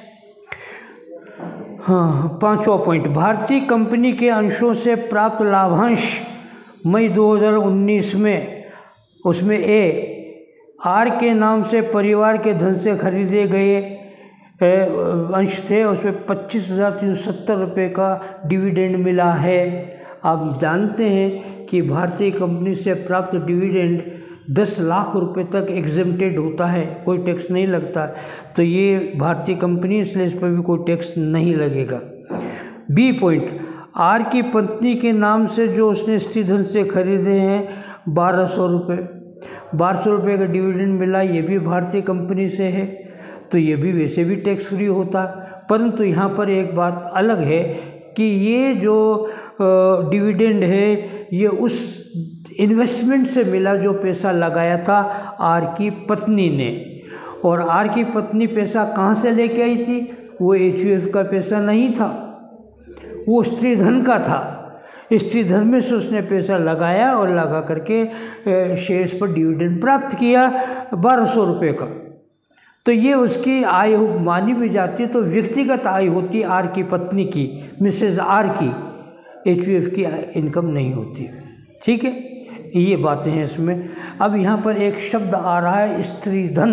हाँ, 5वां पॉइंट, भारतीय कंपनी के अंशों से प्राप्त लाभांश मई 2019 में, उसमें ए, आर के नाम से परिवार के धन से खरीदे गए अंश थे, उसमें 25,370 रुपये का डिविडेंड मिला है। आप जानते हैं कि भारतीय कंपनी से प्राप्त डिविडेंड 10 लाख रुपए तक एग्जेम्प्टेड होता है, कोई टैक्स नहीं लगता, तो ये भारतीय कंपनी, इसलिए इस पर भी कोई टैक्स नहीं लगेगा। बी पॉइंट, आर की पत्नी के नाम से जो उसने स्त्री धन से खरीदे हैं 1,200 रुपये, 1,200 रुपये का डिविडेंड मिला, ये भी भारतीय कंपनी से है, तो ये भी वैसे भी टैक्स फ्री होता। परंतु यहाँ पर एक बात अलग है कि ये जो डिविडेंड है ये उस इन्वेस्टमेंट से मिला जो पैसा लगाया था आर की पत्नी ने, और आर की पत्नी पैसा कहाँ से लेके आई थी? वो HUF का पैसा नहीं था, वो स्त्री धन का था। स्त्री धन में से उसने पैसा लगाया और लगा करके शेयर्स पर डिविडेंड प्राप्त किया 1,200 रुपये का, तो ये उसकी आय मानी भी जाती है। तो व्यक्तिगत आय होती है आर की पत्नी की, मिसेज आर की, HUF की इनकम नहीं होती। ठीक है, ये बातें हैं इसमें। अब यहाँ पर एक शब्द आ रहा है स्त्री धन,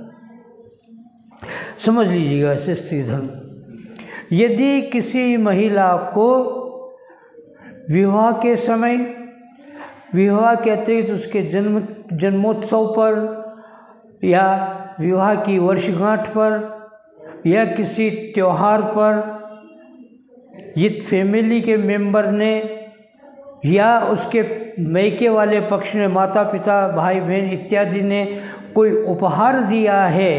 समझ लीजिएगा इसे, स्त्री धन। यदि किसी महिला को विवाह के समय, विवाह के अतिरिक्त उसके जन्मोत्सव पर या विवाह की वर्षगांठ पर या किसी त्यौहार पर ये फैमिली के मेंबर ने या उसके मैके वाले पक्ष ने, माता पिता भाई बहन इत्यादि ने कोई उपहार दिया है,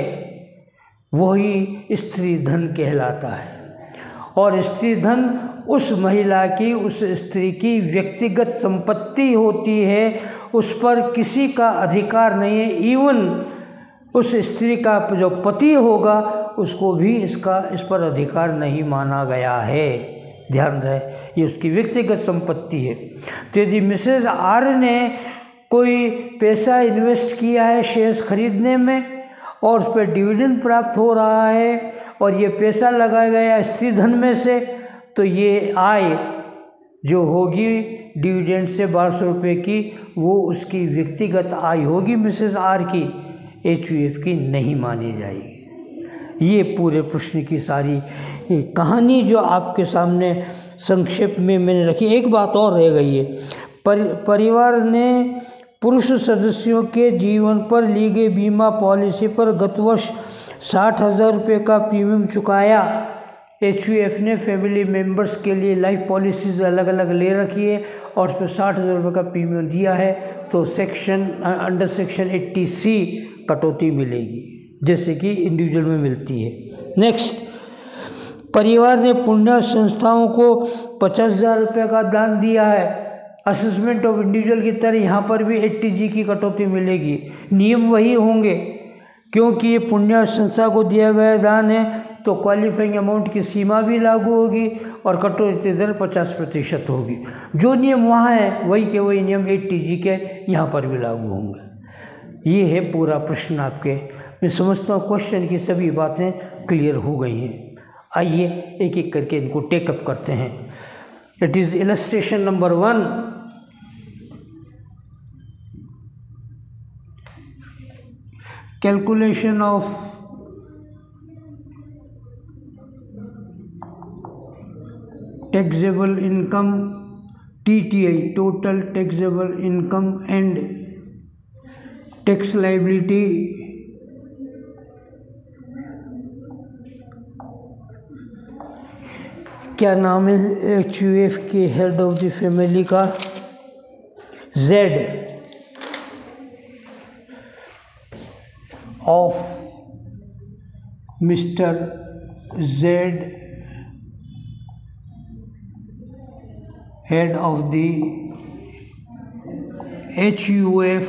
वही स्त्री धन कहलाता है। और स्त्री धन उस महिला की, उस स्त्री की व्यक्तिगत संपत्ति होती है, उस पर किसी का अधिकार नहीं है। इवन उस स्त्री का जो पति होगा उसको भी इस पर अधिकार नहीं माना गया है। ध्यान रहे, ये उसकी व्यक्तिगत संपत्ति है। तो यदि मिसेज आर ने कोई पैसा इन्वेस्ट किया है शेयर्स खरीदने में और उस पर डिविडेंड प्राप्त हो रहा है और ये पैसा लगाया गया स्त्री धन में से, तो ये आय जो होगी डिविडेंड से 1200 रुपये की, वो उसकी व्यक्तिगत आय होगी मिसेस आर की, HUF की नहीं मानी जाएगी। ये पूरे प्रश्न की सारी कहानी जो आपके सामने संक्षेप में मैंने रखी। एक बात और रह गई है, परिवार ने पुरुष सदस्यों के जीवन पर ली गई बीमा पॉलिसी पर गत वर्ष 60,000 रुपये का प्रीमियम चुकाया। HUF ने फैमिली मेंबर्स के लिए लाइफ पॉलिसीज़ अलग अलग ले रखी है और उस पर 60,000 रुपये का प्रीमियम दिया है, तो अंडर सेक्शन 80C कटौती मिलेगी, जैसे कि इंडिविजुअल में मिलती है। नेक्स्ट, परिवार ने पुण्य संस्थाओं को 50,000 रुपये का दान दिया है। असेसमेंट ऑफ इंडिविजुअल की तरह यहाँ पर भी 80G की कटौती मिलेगी। नियम वही होंगे, क्योंकि ये पुण्य संस्था को दिया गया दान है, तो क्वालिफाइंग अमाउंट की सीमा भी लागू होगी और कटौती दर 50% होगी। जो नियम वहाँ है वही के वही नियम 80G के यहाँ पर भी लागू होंगे। ये है पूरा प्रश्न आपके। मैं समझता हूँ क्वेश्चन की सभी बातें क्लियर हो गई हैं। आइए एक एक करके इनको टेकअप करते हैं। It is illustration number 1। Calculation of taxable income, TTI, total taxable income and tax liability क्या नाम है HUF के हेड ऑफ द फैमिली का? Z of mister Z, head of the HUF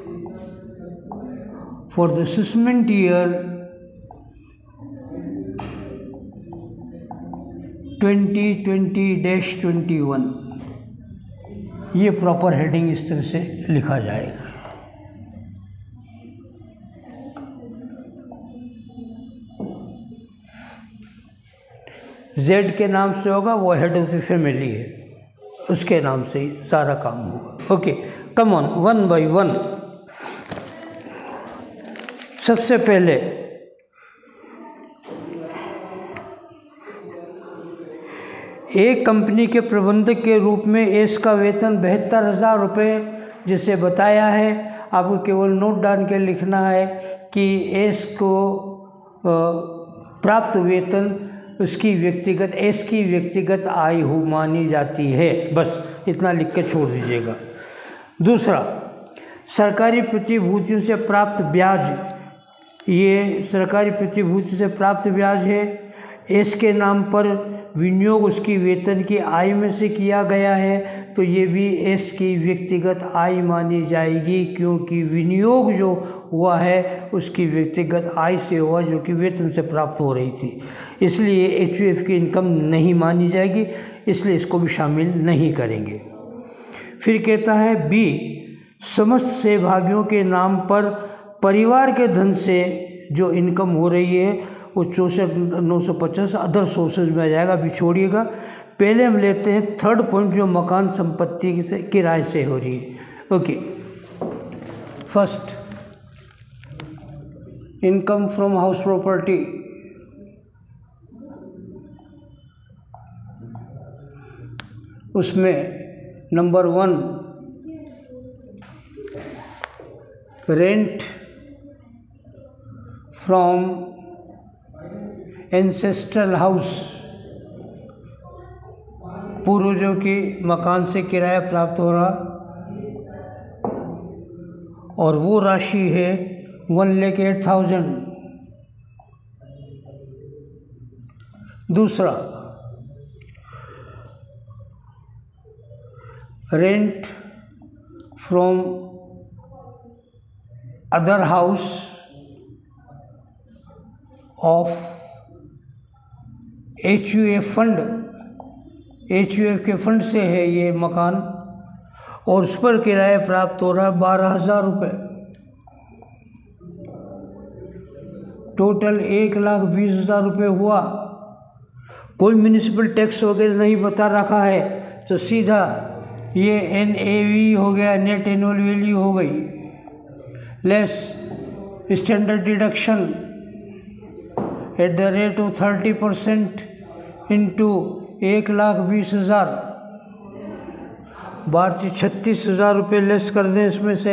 for the assessment year 2020-21। ये proper heading इस तरह से लिखा जाएगा। Z के नाम से होगा, वो हेड ऑफ द फैमिली है, उसके नाम से ही सारा काम होगा। Okay, come on, 1 by 1। सबसे पहले एक कंपनी के प्रबंधक के रूप में एस का वेतन 72,000 रुपये जिसे बताया है। आपको केवल नोट डाल के लिखना है कि एस को प्राप्त वेतन उसकी व्यक्तिगत व्यक्तिगत आय हो मानी जाती है। बस इतना लिख के छोड़ दीजिएगा। दूसरा, सरकारी प्रतिभूतियों से प्राप्त ब्याज, ये सरकारी प्रतिभूति से प्राप्त ब्याज है। एस के नाम पर विनियोग उसकी वेतन की आय में से किया गया है, तो ये भी एस की व्यक्तिगत आय मानी जाएगी, क्योंकि विनियोग जो हुआ है उसकी व्यक्तिगत आय से हुआ जो कि वेतन से प्राप्त हो रही थी। इसलिए HUF की इनकम नहीं मानी जाएगी, इसलिए इसको भी शामिल नहीं करेंगे। फिर कहता है बी, समस्त सहभागियों के नाम पर परिवार के धन से जो इनकम हो रही है वो 64,950 अदर सोर्सेज में आ जाएगा। अभी छोड़िएगा, पहले हम लेते हैं थर्ड पॉइंट जो मकान संपत्ति से किराए से हो रही है। Okay, first, income from house property. उसमें number 1 rent from ancestral house, पूर्वजों के मकान से किराया प्राप्त हो रहा, और वो राशि है 1,08,000। दूसरा, rent from other house of HUF fund, HUF के फंड से है ये मकान, और उस पर किराया प्राप्त हो रहा है 12,000 रुपये। टोटल 1,20,000 रुपये हुआ। कोई म्यूनिसिपल टैक्स वगैरह नहीं बता रखा है, तो सीधा ये NAV हो गया, नेट एनुअल वैल्यू हो गई, less standard deduction at the rate of 30% into 1,20,000, 36,000 रुपये लेस कर दें इसमें से।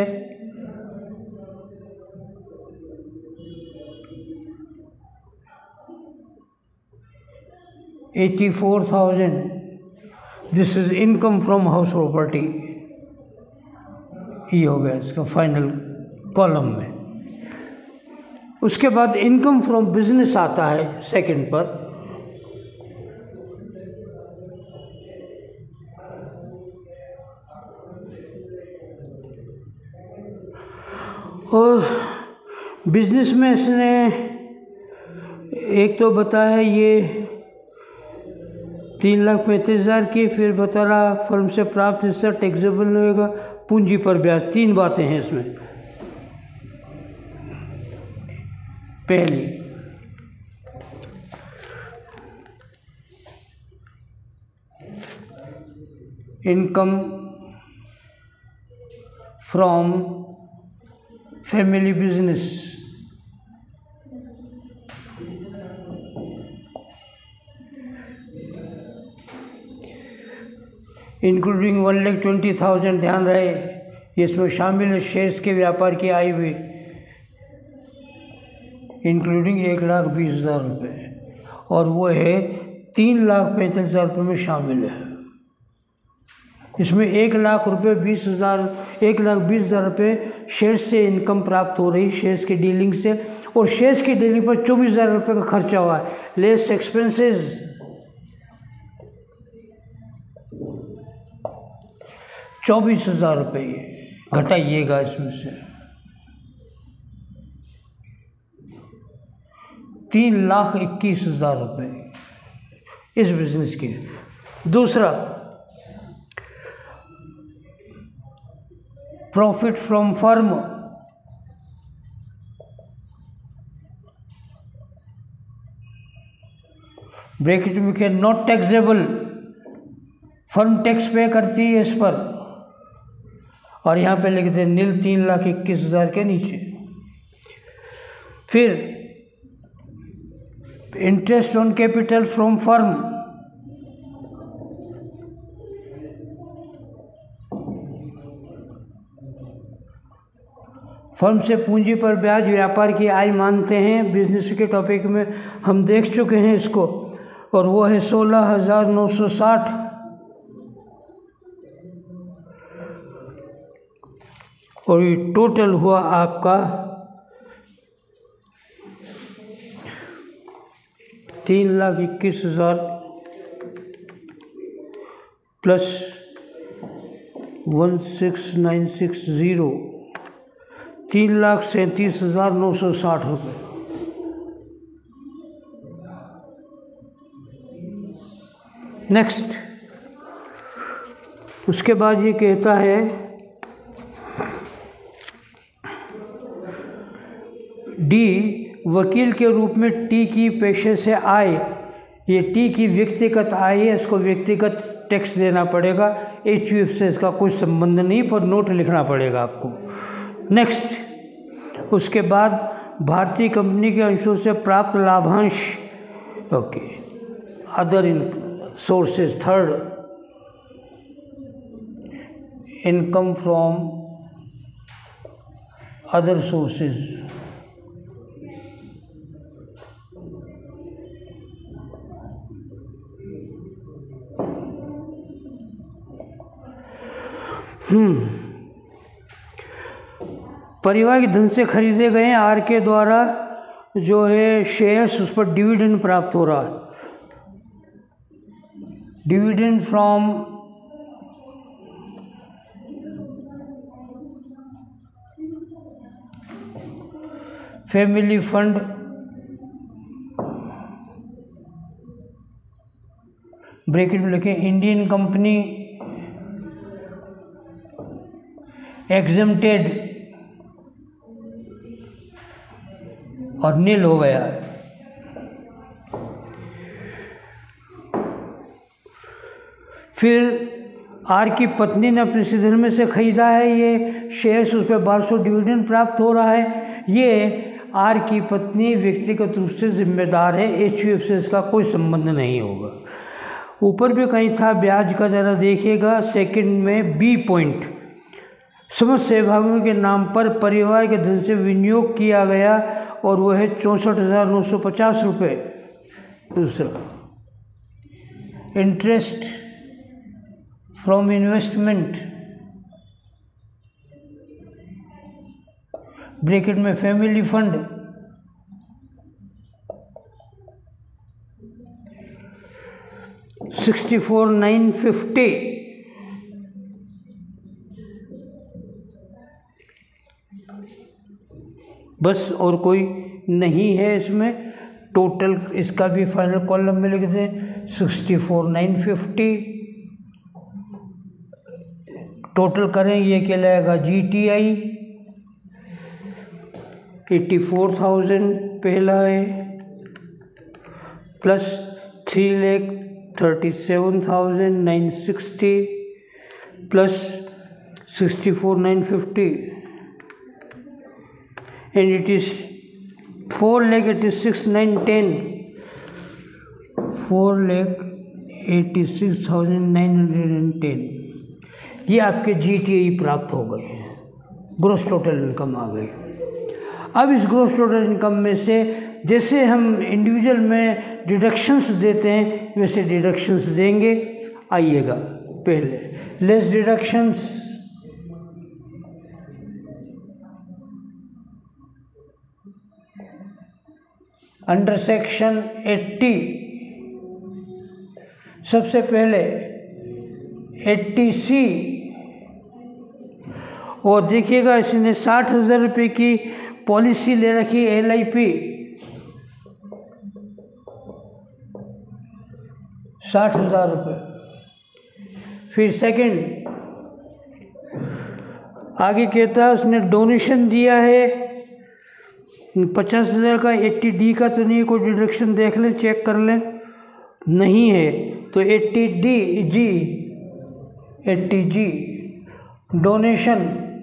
$84,000, this is income from house property. ये हो गया इसका फाइनल कॉलम में। उसके बाद इनकम फ्रॉम बिजनेस आता है सेकंड पर। और बिजनेस में इसने एक तो बताया ये 3,35,000 की, फिर बता रहा फर्म से प्राप्त हिस्सा टैक्सेबल नहीं होगा, पूंजी पर ब्याज। 3 बातें हैं इसमें। पहली, income from family business, including 1,20,000, ध्यान रहे ये इसमें शामिल है शेयर्स के व्यापार की आय भी, इंक्लूडिंग 1,20,000 रुपये, और वो है 3,45,000 रुपये में शामिल है। इसमें 1,00,000 रुपये 1,20,000 रुपये शेयर्स से इनकम प्राप्त हो रही, शेयर्स की डीलिंग से, और शेयर्स की डीलिंग पर 24,000 रुपये का खर्चा हुआ है, लेस एक्सपेंसेस 24,000 रुपये घटाइएगा इसमें से। 3,21,000 रुपये इस बिजनेस के। दूसरा, प्रॉफिट फ्रॉम फर्म, ब्रैकेट में क्या, नॉट टैक्सेबल, फर्म टैक्स पे करती है इस पर, और यहाँ पे लिखते हैं नील 3,21,000 के नीचे। फिर interest on capital from firm, firm से पूंजी पर ब्याज व्यापार की आय मानते हैं, बिजनेस के टॉपिक में हम देख चुके हैं इसको, और वो है 16,960। और ये टोटल हुआ आपका 3,21,000 प्लस 16,960, 3,37,960 रुपये। नेक्स्ट, उसके बाद ये कहता है डी, वकील के रूप में टी की पेशे से आय, ये टी की व्यक्तिगत आय है, इसको व्यक्तिगत टैक्स देना पड़ेगा, HUF से इसका कोई संबंध नहीं, पर नोट लिखना पड़ेगा आपको। नेक्स्ट, उसके बाद भारतीय कंपनी के अंशों से प्राप्त लाभांश, okay, other sources. Third, income from other sources, परिवार के धन से खरीदे गए आर के द्वारा जो है शेयर्स, उस पर डिविडेंड प्राप्त हो रहा है। Dividend from family fund bracket में लिखें इंडियन कंपनी एग्जेम्प्टेड और नील हो गया है। फिर आर की पत्नी ने अपने सिद्धर में से खरीदा है ये शेयर्स, उस पर 1200 डिविडेंड प्राप्त हो रहा है। ये आर की पत्नी व्यक्तिगत रूप से जिम्मेदार है, एचयूएफ से इसका कोई संबंध नहीं होगा। ऊपर भी कहीं था ब्याज का, ज़रा देखिएगा सेकंड में बी पॉइंट, समस्त सहभागियों के नाम पर परिवार के धन से विनियोग किया गया और वह है 64,950 रुपये। दूसरा इंटरेस्ट फ्रॉम इन्वेस्टमेंट ब्रैकेट में फैमिली फंड 64,950 बस, और कोई नहीं है इसमें। टोटल इसका भी फाइनल कॉलम में लिख दें 64,950। टोटल करें ये कहलाएगा GTI 84,000 पहला है, plus 3,37,960 plus 64,950 and it is 4,86,910 4,86,910 ये आपके GTI प्राप्त हो गए हैं, ग्रोस टोटल इनकम आ गई। अब इस ग्रोस टोटल इनकम में से जैसे हम इंडिविजुअल में डिडक्शंस देते हैं वैसे डिडक्शंस देंगे। आइएगा पहले लेस डिडक्शंस, अंडर सेक्शन 80 सबसे पहले 80C, और देखिएगा इसने 60,000 रुपये की पॉलिसी ले रखी LIP, 60,000 रुपये। फिर सेकंड आगे कहता है उसने डोनेशन दिया है 50,000 का, 80D का तो नहीं, कोई डिडक्शन देख लें, चेक कर लें, नहीं है तो 80G डोनेशन।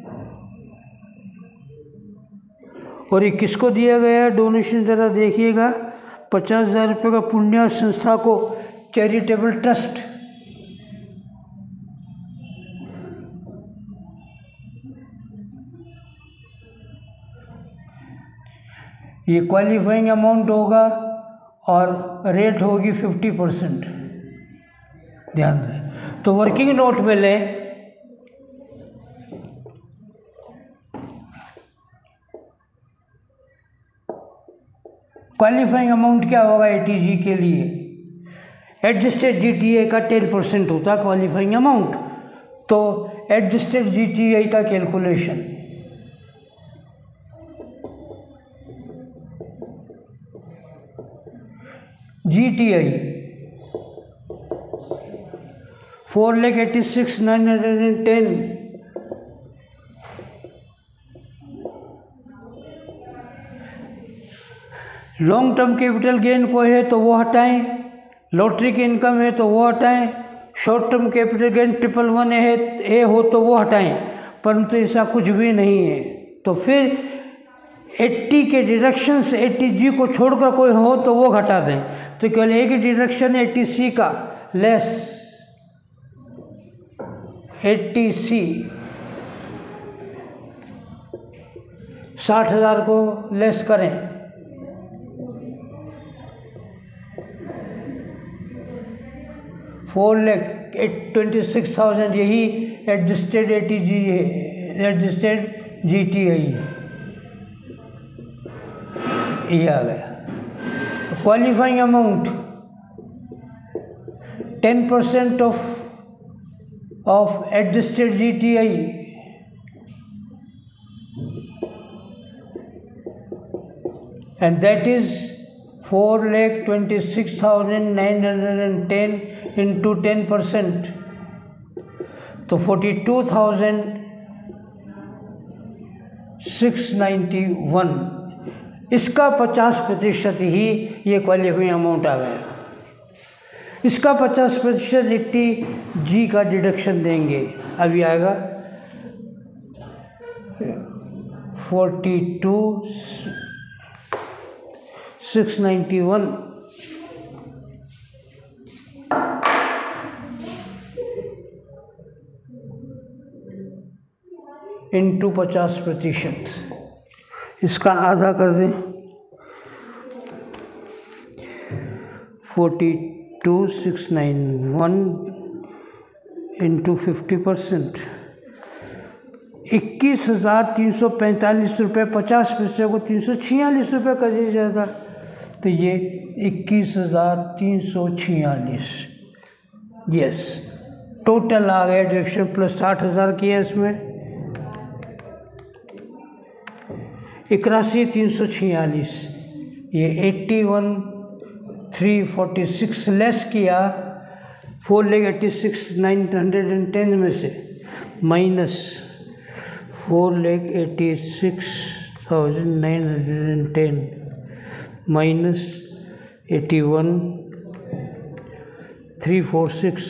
और ये किसको दिया गया है डोनेशन, ज़रा देखिएगा 50,000 रुपये का पुण्य संस्था को, चैरिटेबल ट्रस्ट। ये क्वालिफाइंग अमाउंट होगा और रेट होगी 50%, ध्यान दें। तो वर्किंग नोट में लें क्वालिफाइंग अमाउंट क्या होगा 80G के लिए, एडजस्टेड GTI का 10% होता है क्वालिफाइंग अमाउंट, तो एडजस्टेड GTI का calculation GTI 4,86,910 long term capital gain को है तो वो हटाएं, लॉटरी की इनकम है तो वो हटाएं, शॉर्ट टर्म कैपिटल गेन 111 है ए हो तो वो हटाएं, परंतु ऐसा कुछ भी नहीं है। तो फिर 80 के डिडक्शंस 80G को छोड़कर कोई हो तो वो घटा दें। तो केवल एक ही डिडक्शन 80C का, लेस 80C 60,000 को लेस करें, 4,26,000 यही एडजस्टेड ATG है, एडजस्टेड GTI ये आ गया। Qualifying amount 10% of adjusted GTI and that is 4,26,910 into 10%, तो 42,691। इसका 50% ही ये क्वालिफाइंग अमाउंट आ गया। इसका 50% 80G का डिडक्शन देंगे, अभी आएगा 42,691 इंटू 50%, इसका आधा कर दें 42,691 इंटू 50%, 21,345 रुपये। 50% को 346 रुपये कर दिया जाता तो ये 21,346 यस टोटल आ गया डिडक्शन प्लस 60,000 किया इसमें 81,346, ये 81,346 लेस किया 4,86,910 में से minus 4,86,910 minus 81,346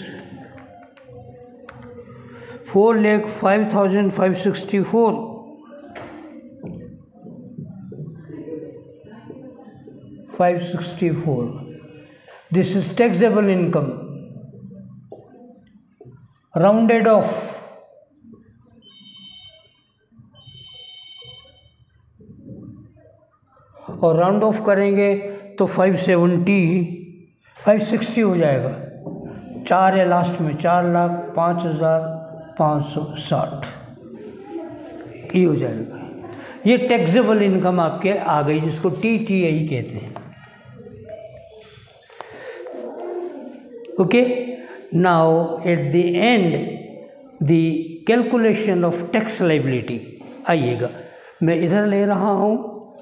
4,05,564 564। This is taxable income rounded off और राउंड ऑफ करेंगे तो 560 हो जाएगा। 4 है लास्ट में, 4,05,560 ये हो जाएगा। ये टैक्सेबल इनकम आपके आ गई जिसको TTI कहते हैं। Okay, now at the end the calculation of tax liability आइएगा, मैं इधर ले रहा हूँ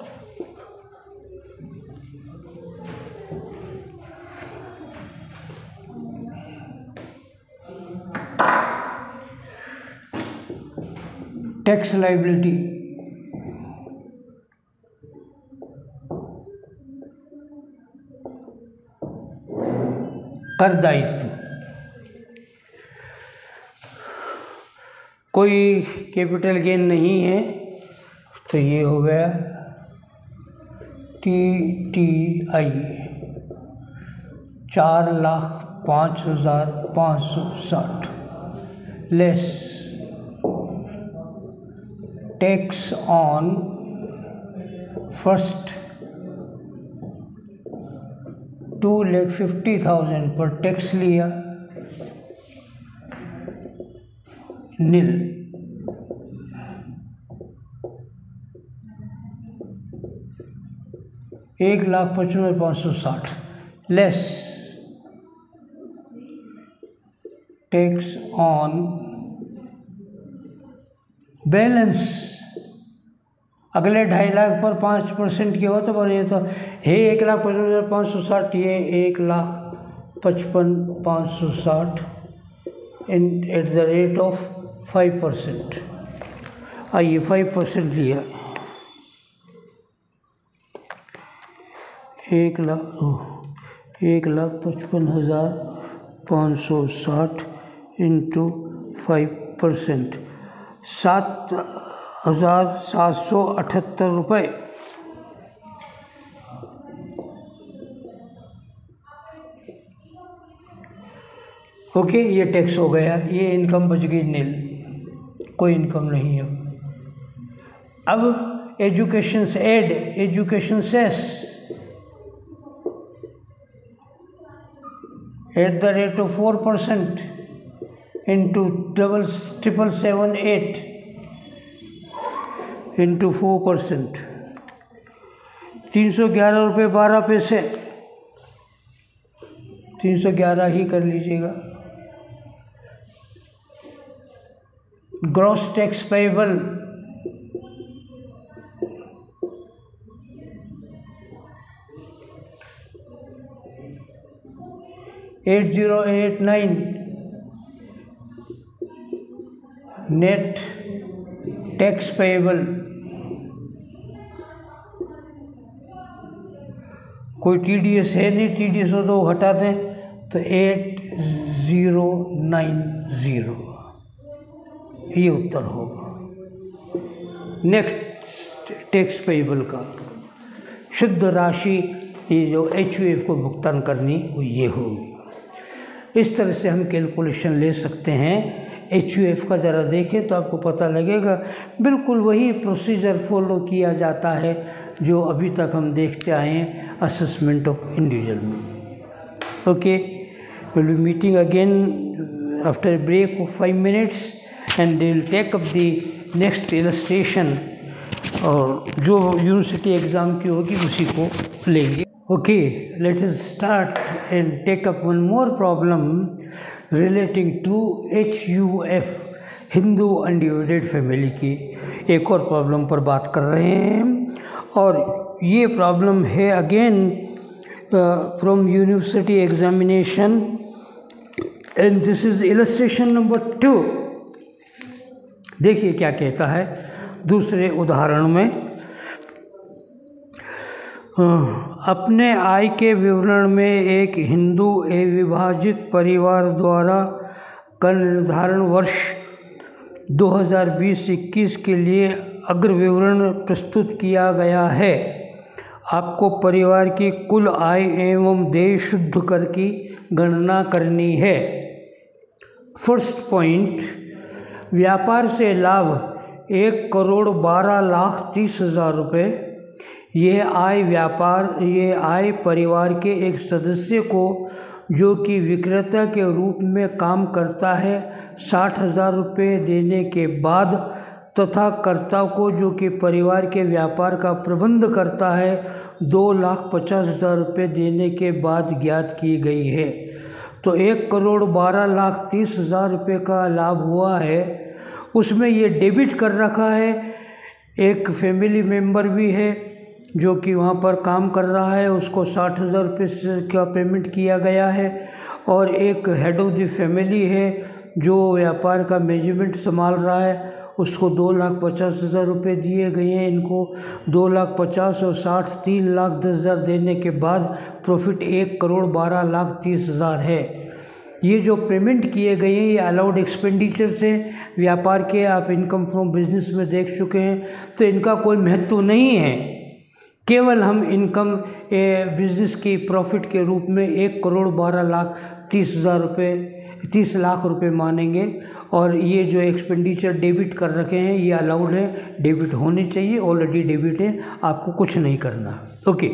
टैक्स लाइबिलिटी कर दायित्व। कोई कैपिटल गेन नहीं है तो ये हो गया TTI 4,05,560 less tax on first 2,50,000 पर टैक्स लिया nil. $1,55,560 less tax on balance अगले 2.5 लाख पर 5% की हो तो पर ये तो है 1,55,560, ये 1,55,560 एट द रेट ऑफ 5%। आइए 5% लिया 1,55,560 इंटू 5% 7,778 रुपये। ओके, ये टैक्स हो गया, ये इनकम बच गई नील, कोई इनकम नहीं है। अब एजुकेशन से add education cess at the rate of 4%। Into 778 into 4%, 311 रुपये 12 पैसे, 311 ही कर लीजिएगा। Gross tax payable 8089, net tax payable कोई TDS है नहीं, TDS हो तो हटा दें, तो 8090 ये उत्तर होगा। नेक्स्ट टैक्स पेएबल का शुद्ध राशि ये जो HUF को भुगतान करनी वो ये होगी। इस तरह से हम कैलकुलेशन ले सकते हैं। HUF का ज़रा देखें तो आपको पता लगेगा, बिल्कुल वही प्रोसीजर फॉलो किया जाता है जो अभी तक हम देखते आए हैं असेसमेंट ऑफ इंडिविजुअल में। Okay, will be meeting again after break of 5 minutes and they will take up the next illustration, और जो यूनिवर्सिटी एग्ज़ाम की होगी उसी को लेंगे। Okay, let us start and take up one more problem relating to HUF, Hindu undivided family की एक और प्रॉब्लम पर बात कर रहे हैं। और ये प्रॉब्लम है again from university examination and this is illustration number 2। देखिए क्या कहता है दूसरे उदाहरण में। अपने आय के विवरण में एक हिंदू अविभाजित परिवार द्वारा कर निर्धारण वर्ष 2020-21 के लिए अग्र विवरण प्रस्तुत किया गया है। आपको परिवार की कुल आय एवं देय शुद्ध कर की गणना करनी है। फर्स्ट पॉइंट, व्यापार से लाभ 1,12,30,000 रुपये। यह आय परिवार के एक सदस्य को जो कि विक्रेता के रूप में काम करता है 60,000 रुपये देने के बाद तथा कर्ता को जो कि परिवार के व्यापार का प्रबंध करता है 2,50,000 रुपये देने के बाद ज्ञात की गई है। तो 1,12,30,000 रुपये का लाभ हुआ है, उसमें ये डेबिट कर रखा है। एक फैमिली मेंबर भी है जो कि वहाँ पर काम कर रहा है, उसको 60,000 रुपये का पेमेंट किया गया है। और एक हेड ऑफ द फैमिली है जो व्यापार का मैनेजमेंट संभाल रहा है, उसको 2,50,000 रुपये दिए गए हैं। इनको 2,50,000 और 60 3,10,000 देने के बाद प्रॉफिट 1,12,30,000 है। ये जो पेमेंट किए गए हैं ये अलाउड एक्सपेंडिचर से व्यापार के, आप इनकम फ्रॉम बिजनेस में देख चुके हैं, तो इनका कोई महत्व नहीं है। केवल हम इनकम बिजनेस की प्रॉफिट के रूप में 1,12,30,000 रुपये 30 लाख रुपए मानेंगे। और ये जो एक्सपेंडिचर डेबिट कर रखे हैं ये अलाउड है, डेबिट होनी चाहिए, ऑलरेडी डेबिट है, आपको कुछ नहीं करना। ओके,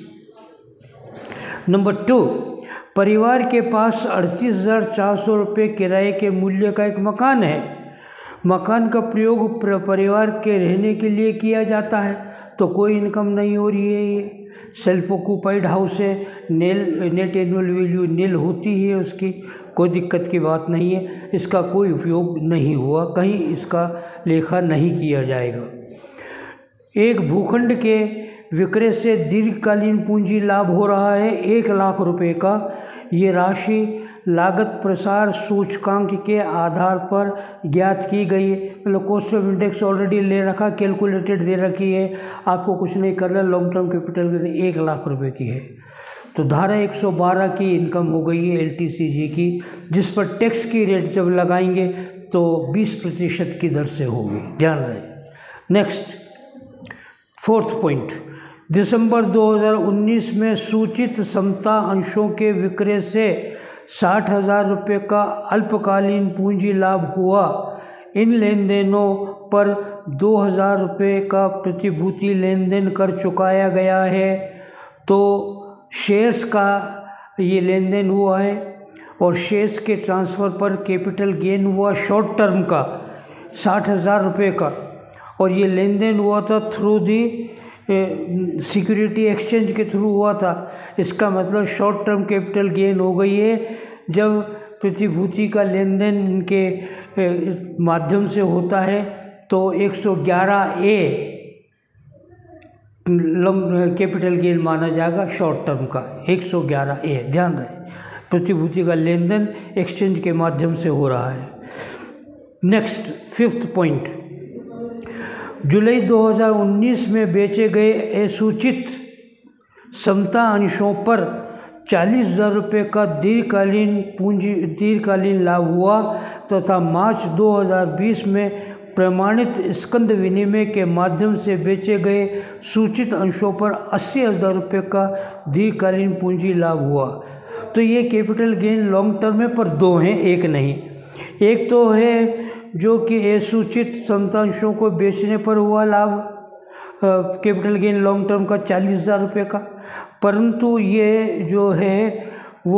नंबर 2, परिवार के पास 38,400 रुपये किराए के मूल्य का एक मकान है। मकान का प्रयोग परिवार के रहने के लिए किया जाता है, तो कोई इनकम नहीं हो रही है। ये सेल्फ ऑक्यूपाइड हाउस है, नेट एनुअल वैल्यू नील होती है उसकी, कोई दिक्कत की बात नहीं है। इसका कोई उपयोग नहीं हुआ, कहीं इसका लेखा नहीं किया जाएगा। एक भूखंड के विक्रय से दीर्घकालीन पूंजी लाभ हो रहा है 1 लाख रुपए का। ये राशि लागत प्रसार सूचकांक के आधार पर ज्ञात की गई है। मतलब कॉस्ट ऑफ इंडेक्स ऑलरेडी ले रखा, कैलकुलेटेड दे रखी है, आपको कुछ नहीं करना। लॉन्ग टर्म कैपिटल 1 लाख रुपए की है। तो धारा 112 की इनकम हो गई है LTCG की, जिस पर टैक्स की रेट जब लगाएंगे तो 20% की दर से होगी, ध्यान रहे। नेक्स्ट, फोर्थ पॉइंट, दिसंबर 2019 में सूचित समता अंशों के विक्रय से 60,000 रुपये का अल्पकालीन पूंजी लाभ हुआ। इन लेन देनों पर 2,000 रुपये का प्रतिभूति लेन देन कर चुकाया गया है। तो शेयर्स का ये लेन देन हुआ है और शेयर्स के ट्रांसफ़र पर कैपिटल गेन हुआ शॉर्ट टर्म का 60,000 रुपये का, और ये लेन देन हुआ था थ्रू दी सिक्योरिटी एक्सचेंज के थ्रू हुआ था। इसका मतलब शॉर्ट टर्म कैपिटल गेन हो गई है। जब प्रतिभूति का लेन देन इनके माध्यम से होता है तो 111A कैपिटल गेन माना जाएगा शॉर्ट टर्म का। 111A, ध्यान रहे, प्रतिभूति का लेन देन एक्सचेंज के माध्यम से हो रहा है। नेक्स्ट 5th पॉइंट, जुलाई 2019 में बेचे गए असूचित समता अंशों पर 40,000 रुपये का दीर्घकालीन लाभ हुआ तथा मार्च 2020 में प्रमाणित स्कंद विनिमय के माध्यम से बेचे गए सूचित अंशों पर 80,000 रुपये का दीर्घकालीन पूंजी लाभ हुआ। तो ये कैपिटल गेन लॉन्ग टर्म में पर दो हैं, एक नहीं। एक तो है जो कि असूचित समतांशों को बेचने पर हुआ लाभ, कैपिटल गेन लॉन्ग टर्म का 40,000 रुपये का, परंतु ये जो है वो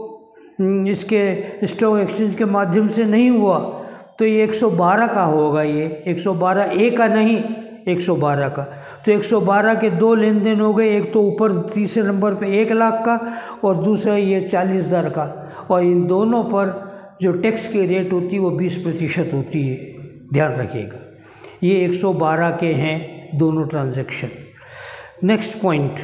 इसके स्टॉक एक्सचेंज के माध्यम से नहीं हुआ, तो ये 112 का होगा। ये 112A का नहीं, 112 का। तो 112 के दो लेन देन हो गए, एक तो ऊपर तीसरे नंबर पे 1 लाख का और दूसरा ये 40,000 का, और इन दोनों पर जो टैक्स की रेट होती है वो 20% होती है, ध्यान रखिएगा। ये 112 के हैं दोनों ट्रांजैक्शन। नेक्स्ट पॉइंट,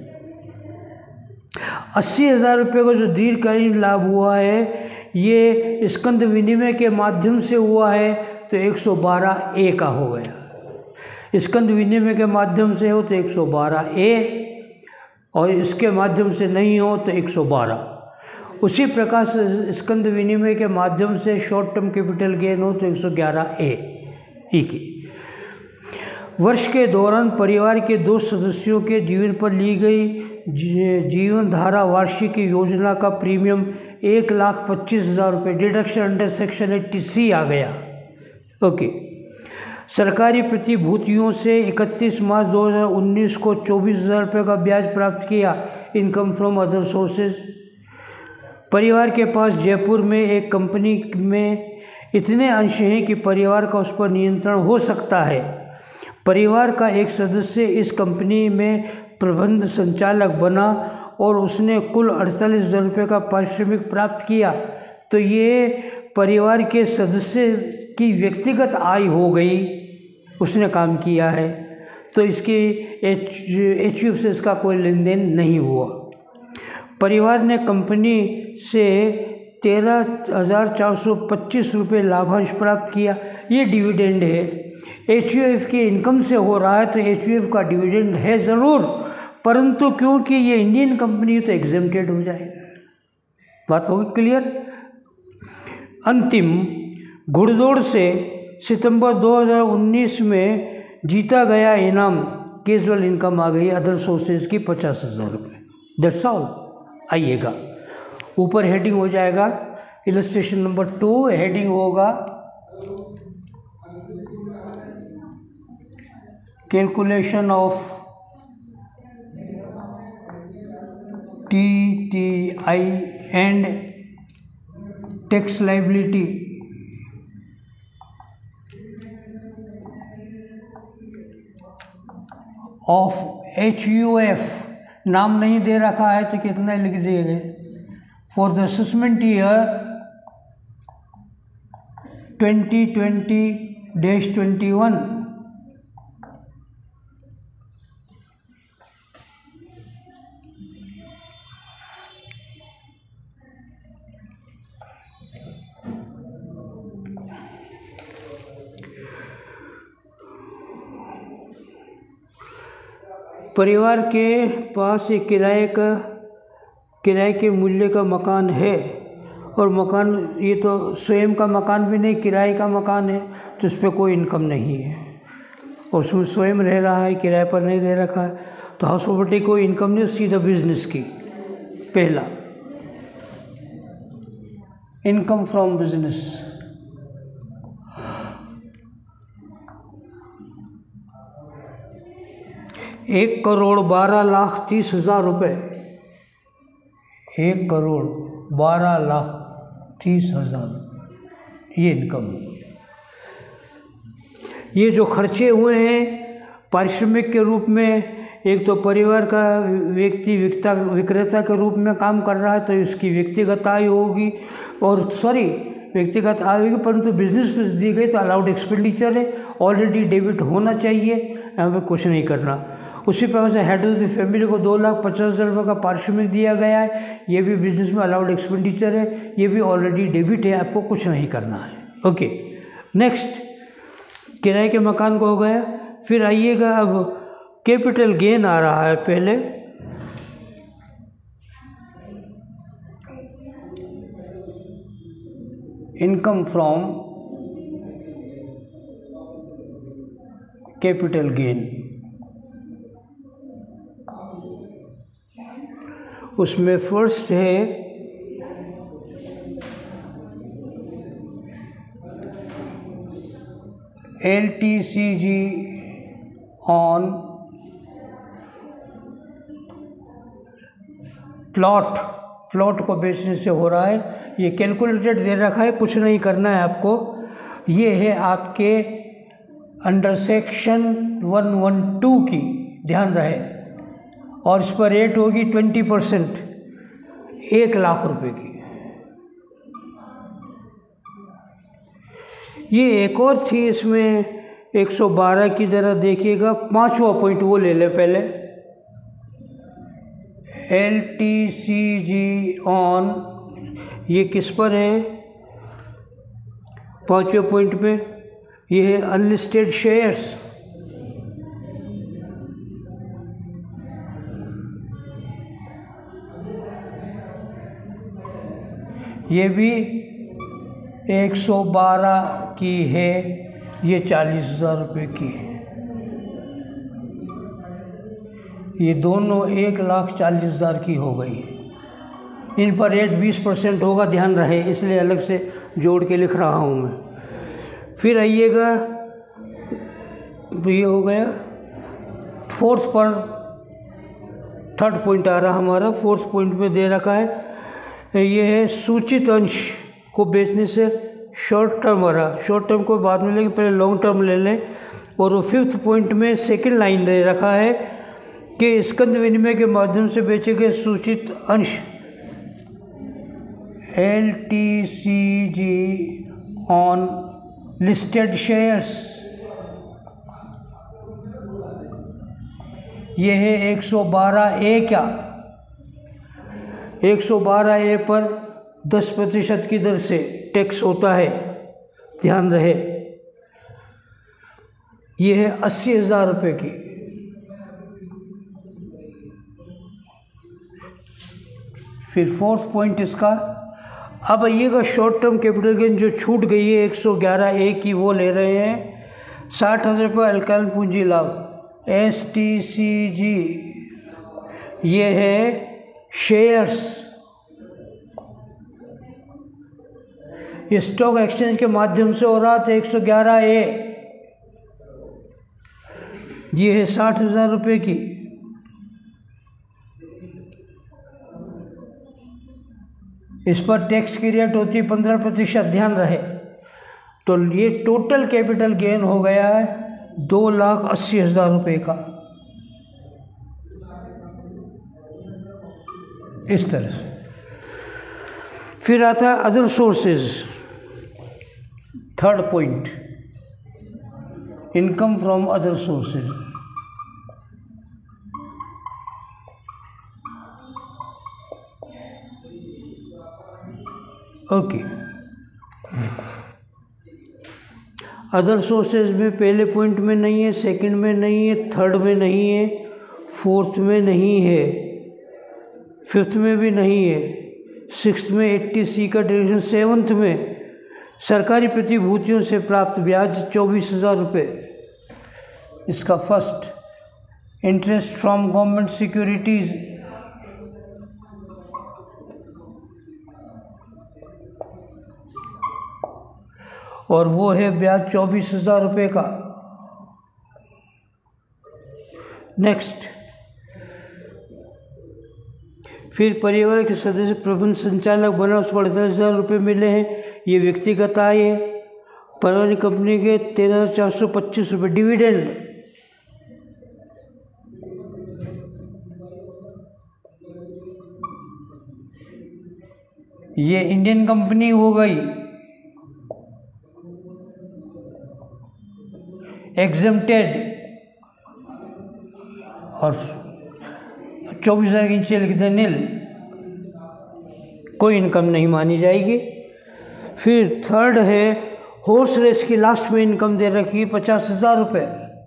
80,000 रुपये का जो दीर्घकालीन लाभ हुआ है ये स्कंद विनिमय के माध्यम से हुआ है, तो 112A का हो गया। स्कंद विनिमय के माध्यम से हो तो 112A, और इसके माध्यम से नहीं हो तो 112। उसी प्रकार से स्कंद विनिमय के माध्यम से शॉर्ट टर्म कैपिटल गेन हो तो 111A की। वर्ष के दौरान परिवार के 2 सदस्यों के जीवन पर ली गई जीवन धारा वार्षिक योजना का प्रीमियम 1,25,000 रुपये डिडक्शन अंडर सेक्शन 80C आ गया। ओके। सरकारी प्रतिभूतियों से 31 मार्च 2019 को 24,000 रुपये का ब्याज प्राप्त किया, इनकम फ्रॉम अदर सोर्सेज। परिवार के पास जयपुर में एक कंपनी में इतने अंश हैं कि परिवार का उस पर नियंत्रण हो सकता है। परिवार का एक सदस्य इस कंपनी में प्रबंध संचालक बना और उसने कुल 48,000 रुपये का पारिश्रमिक प्राप्त किया, तो ये परिवार के सदस्य की व्यक्तिगत आय हो गई, उसने काम किया है, तो इसकी HUF से इसका कोई लेन देन नहीं हुआ। परिवार ने कंपनी से 13,425 रुपये लाभांश प्राप्त किया, ये डिविडेंड है। HUF की इनकम से हो रहा है तो HUF का डिविडेंड है ज़रूर, परंतु क्योंकि ये इंडियन कंपनी है तो एग्जेम्प्टेड हो जाएगा। बात होगी क्लियर। अंतिम, घुड़दौड़ से सितंबर 2019 में जीता गया इनाम कैजुअल इनकम आ गई अदर सोर्सेज की 50,000 रुपये। That's all. आइएगा ऊपर हेडिंग हो जाएगा इलस्ट्रेशन नंबर 2, हेडिंग होगा calculation of TTI and tax liability of HUF। नाम नहीं दे रखा है तो कितना लिख दिए गए, फॉर द असेसमेंट ईयर 2020-21। परिवार के पास एक किराए के मूल्य का मकान है, और मकान ये तो स्वयं का मकान भी नहीं, किराए का मकान है, तो इस पर कोई इनकम नहीं है, और उसमें स्वयं रह रहा है, किराए पर नहीं रह रखा है, तो हाउस प्रॉपर्टी कोई इनकम नहीं, सीधा बिजनेस की। पहला, इनकम फ्रॉम बिजनेस। 1,12,30,000 रुपये 1,12,30,000 ये इनकम। ये जो खर्चे हुए हैं पारिश्रमिक के रूप में, एक तो परिवार का व्यक्ति विक्रेता के रूप में काम कर रहा है तो इसकी व्यक्तिगत आय होगी, और व्यक्तिगत आय होगी, परंतु बिजनेस फीस दी गई तो अलाउड एक्सपेंडिचर है, ऑलरेडी डेबिट होना चाहिए, यहाँ पे कुछ नहीं करना। उसी प्रकार से हेड ऑफ द फैमिली को 2,50,000 रुपये का पारिश्रमिक दिया गया है, ये भी बिजनेस में अलाउड एक्सपेंडिचर है, ये भी ऑलरेडी डेबिट है, आपको कुछ नहीं करना है। ओके, नेक्स्ट किराए के मकान को हो गया। फिर आइएगा, अब कैपिटल गेन आ रहा है। पहले इनकम फ्रॉम कैपिटल गेन, उसमें फर्स्ट है LTCG ऑन प्लॉट को बेचने से हो रहा है। ये कैलकुलेटेड दे रखा है, कुछ नहीं करना है आपको। ये है आपके अंडर सेक्शन 112 की, ध्यान रहे, और इस पर रेट होगी 20%, 1,00,000 रुपये की। ये एक और थी, इसमें 112 की तरह देखिएगा, 5वां पॉइंट वो ले लें पहले। LTCG ऑन, ये किस पर है? 5वें पॉइंट पे, ये है अनलिस्टेड शेयर्स। ये भी 112 की है, ये 40,000 रुपये की है। ये दोनों 1,40,000 की हो गई। इन पर रेट 20% होगा, ध्यान रहे, इसलिए अलग से जोड़ के लिख रहा हूँ मैं। फिर आइएगा, ये हो गया फोर्थ पर, थर्ड पॉइंट आ रहा हमारा। फोर्थ पॉइंट में दे रखा है, ये है सूचित अंश को बेचने से शॉर्ट टर्म आ रहा। शॉर्ट टर्म को बाद में लेंगे, पहले लॉन्ग टर्म ले लें। और वो फिफ्थ पॉइंट में सेकंड लाइन दे रखा है कि स्कंद विनिमय के माध्यम से बेचे गए सूचित अंश LTCG ऑन लिस्टेड शेयर्स, ये है 112A। क्या 112A पर 10% की दर से टैक्स होता है, ध्यान रहे। ये है 80,000 रुपये की। फिर फोर्थ पॉइंट इसका, अब आइएगा शॉर्ट टर्म कैपिटल गेन जो छूट गई है 111A की, वो ले रहे हैं 60,000 रुपये अल्कालन पूंजी लाभ STCG, ये है शेयर्स। ये स्टॉक एक्सचेंज के माध्यम से हो रहा था 111A, ये है 60,000 रुपये की। इस पर टैक्स की रेट होती है 15%, ध्यान रहे। तो ये टोटल कैपिटल गेन हो गया है 2,80,000 रुपये का, इस तरह से। फिर आता है other sources, third point, income from other sources. Okay, other sources में पहले पॉइंट में नहीं है, सेकंड में नहीं है, थर्ड में नहीं है, फोर्थ में नहीं है, फिफ्थ में भी नहीं है, सिक्स्थ में 80C का डिविजन, सेवन्थ में सरकारी प्रतिभूतियों से प्राप्त ब्याज 24,000 रुपये। इसका first interest from government securities, और वो है ब्याज 24,000 रुपये का। नेक्स्ट, फिर परिवार के सदस्य प्रबंध संचालक बना, उसको 48,000 रुपये मिले हैं, ये व्यक्तिगत आय है। पुरानी कंपनी के 13,425 रुपये डिविडेंड। ये इंडियन कंपनी हो गई, एग्जम्प्टेड, और 24,000 के नीचे लिख दें नील, कोई इनकम नहीं मानी जाएगी। फिर थर्ड है हॉर्स रेस की लास्ट में इनकम दे रखी है 50,000 रुपये,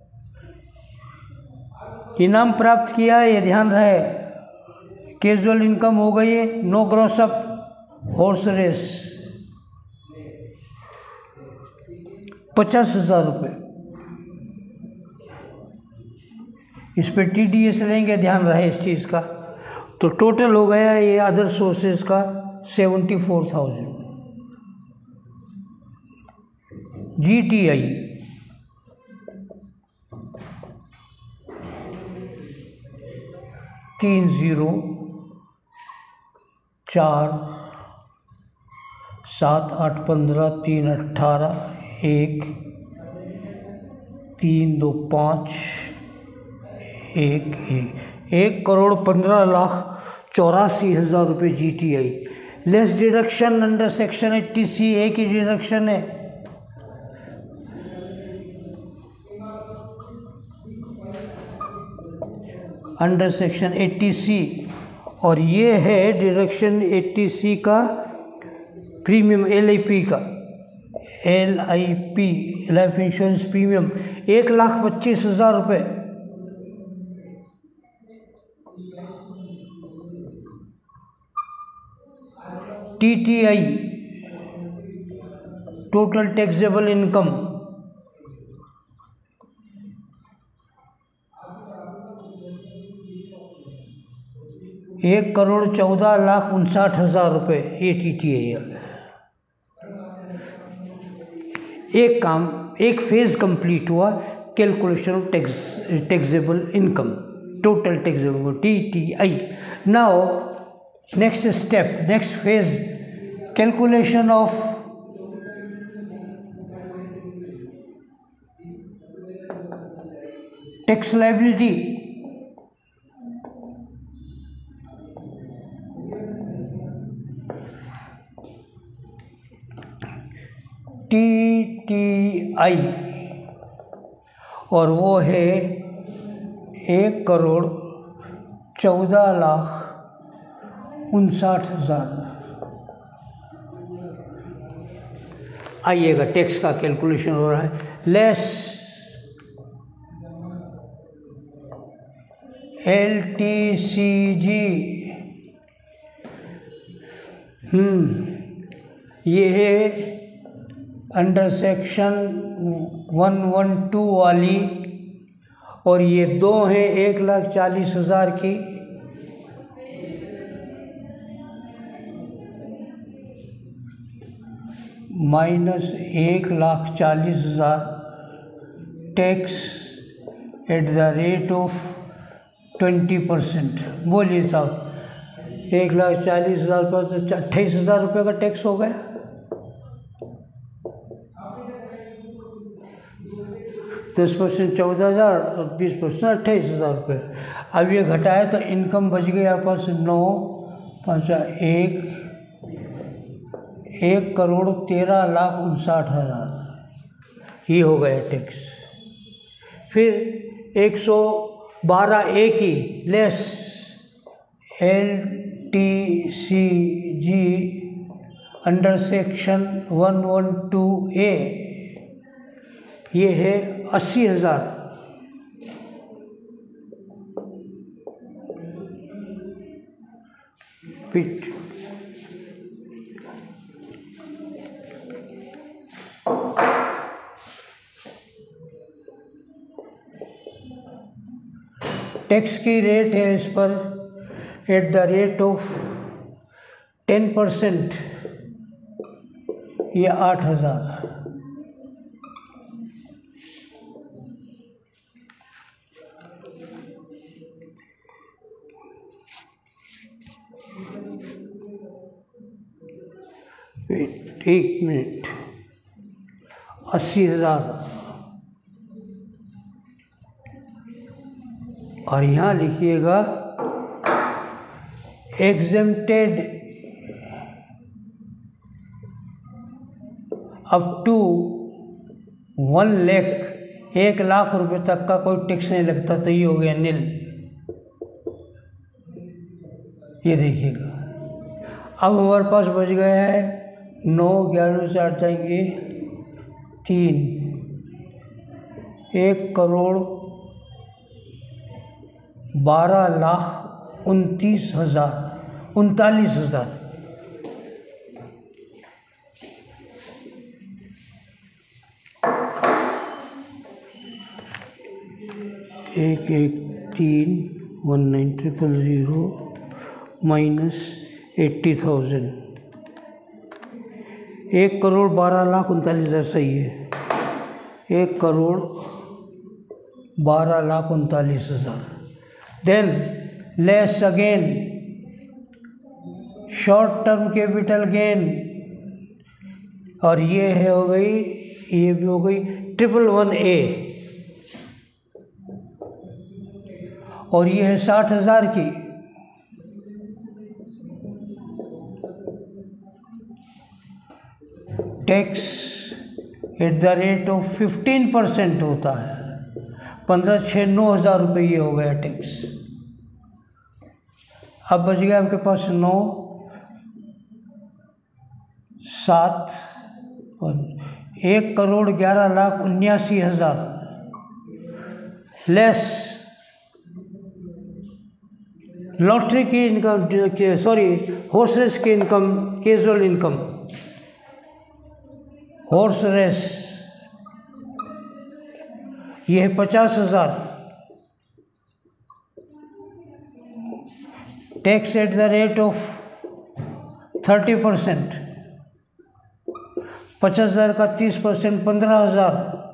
इनाम प्राप्त किया है, ये ध्यान रहे। कैजुअल इनकम हो गई है, no gross up, horse race 50,000 रुपये। इस पर TDS लेंगे, ध्यान रहे इस चीज़ का। तो टोटल हो गया ये अदर सोर्सेज का 74,000। GTI 3 0 4 7 8 15 3 18 1 3 2 5 1,15,84,000 रुपये GTI। Less deduction under section 80C, एक ही डिडक्शन है। अंडर सेक्शन 80C, और ये है डिडक्शन 80C का प्रीमियम, LIP का, LIP लाइफ इंश्योरेंस प्रीमियम 1,25,000 रुपये। TTI टोटल टैक्सेबल इनकम 1,14,59,000 रुपये, ये TTI है। एक फेज कंप्लीट हुआ, calculation of taxable income, total taxable TTI। Now next step, next phase, calculation of tax liability. TTI, और वो है 1,14,59,000। आइएगा, टैक्स का कैलकुलेशन हो रहा है। लेस LTCG, ये है अंडर सेक्शन 112 वाली, और ये दो हैं 1,40,000 की, minus 1,40,000 tax at the rate of 20%। बोलिए साहब, 1,40,000 पर 28,000 रुपये का टैक्स हो गया। 10% 14,000 और 20% 28,000 रुपये। अब ये घटाए तो इनकम बच गई यहाँ पर 1,13,59,000, ये हो गया टैक्स। फिर 112A की less LTCG under section 112A, ये है 80,000। फिट टैक्स की रेट है इस पर एट द रेट ऑफ 10%, ये 8,000। एक मिनट, 80,000 और यहाँ लिखिएगा exempted up to 1 lakh, 1 lakh रुपए तक का कोई टैक्स नहीं लगता, तो ये हो गया नील। ये देखिएगा। अब हमारे पास बच गया है 9, 11 से 8 जाएंगे 3, 1,12,29,000, 39,000। एक 19,000 माइनस 80,000, 1,12,39,000 सही है। 1,12,39,000। Then less again short term capital gain, और ये है हो गई, ये भी हो गई 111A, और ये है 60,000 की। Tax at the rate of 15% होता है। 15,609,000 रुपये ये हो गया टैक्स। अब बच गया आपके पास 9, 7, 1,11,79,000 लेस लॉटरी की इनकम, सॉरी हॉर्स रेस की income, casual income, horse race ये है 50,000। Tax at the rate of 30%, 50,000 का 30% 15,000।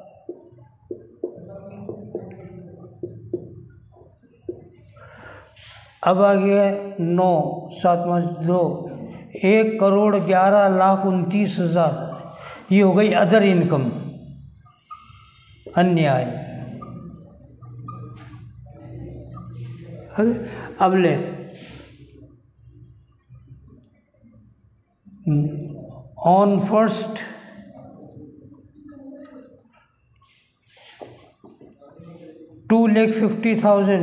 अब आ गया 9, 7, 5, 2, 1,11,29,000। ये हो गई अदर इनकम, अन्य आय। अब ले on first $2,50,000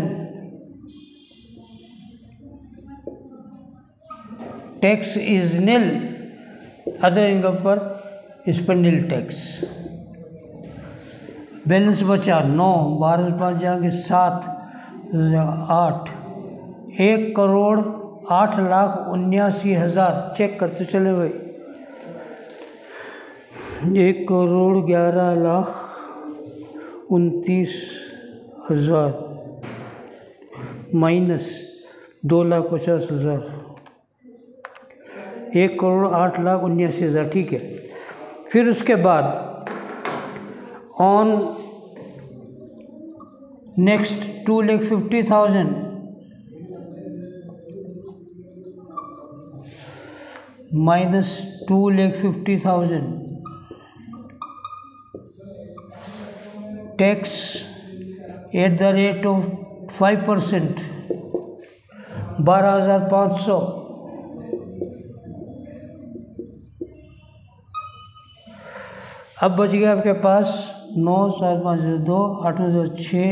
tax is nil. Other income पर इस पर नील टैक्स। बैलेंस बचा 9, 12 से 5 जाएंगे 7, 8, 1,08,79,000। चेक करते चले भाई। 1,11,29,000 माइनस 2,50,000, 1,08,79,000। ठीक है। फिर उसके बाद on next 2,50,000 minus 2,50,000 tax at the rate of 5%, 12,500। अब बच गया आपके पास 9, 7, 5, 2, 8, 2, 6,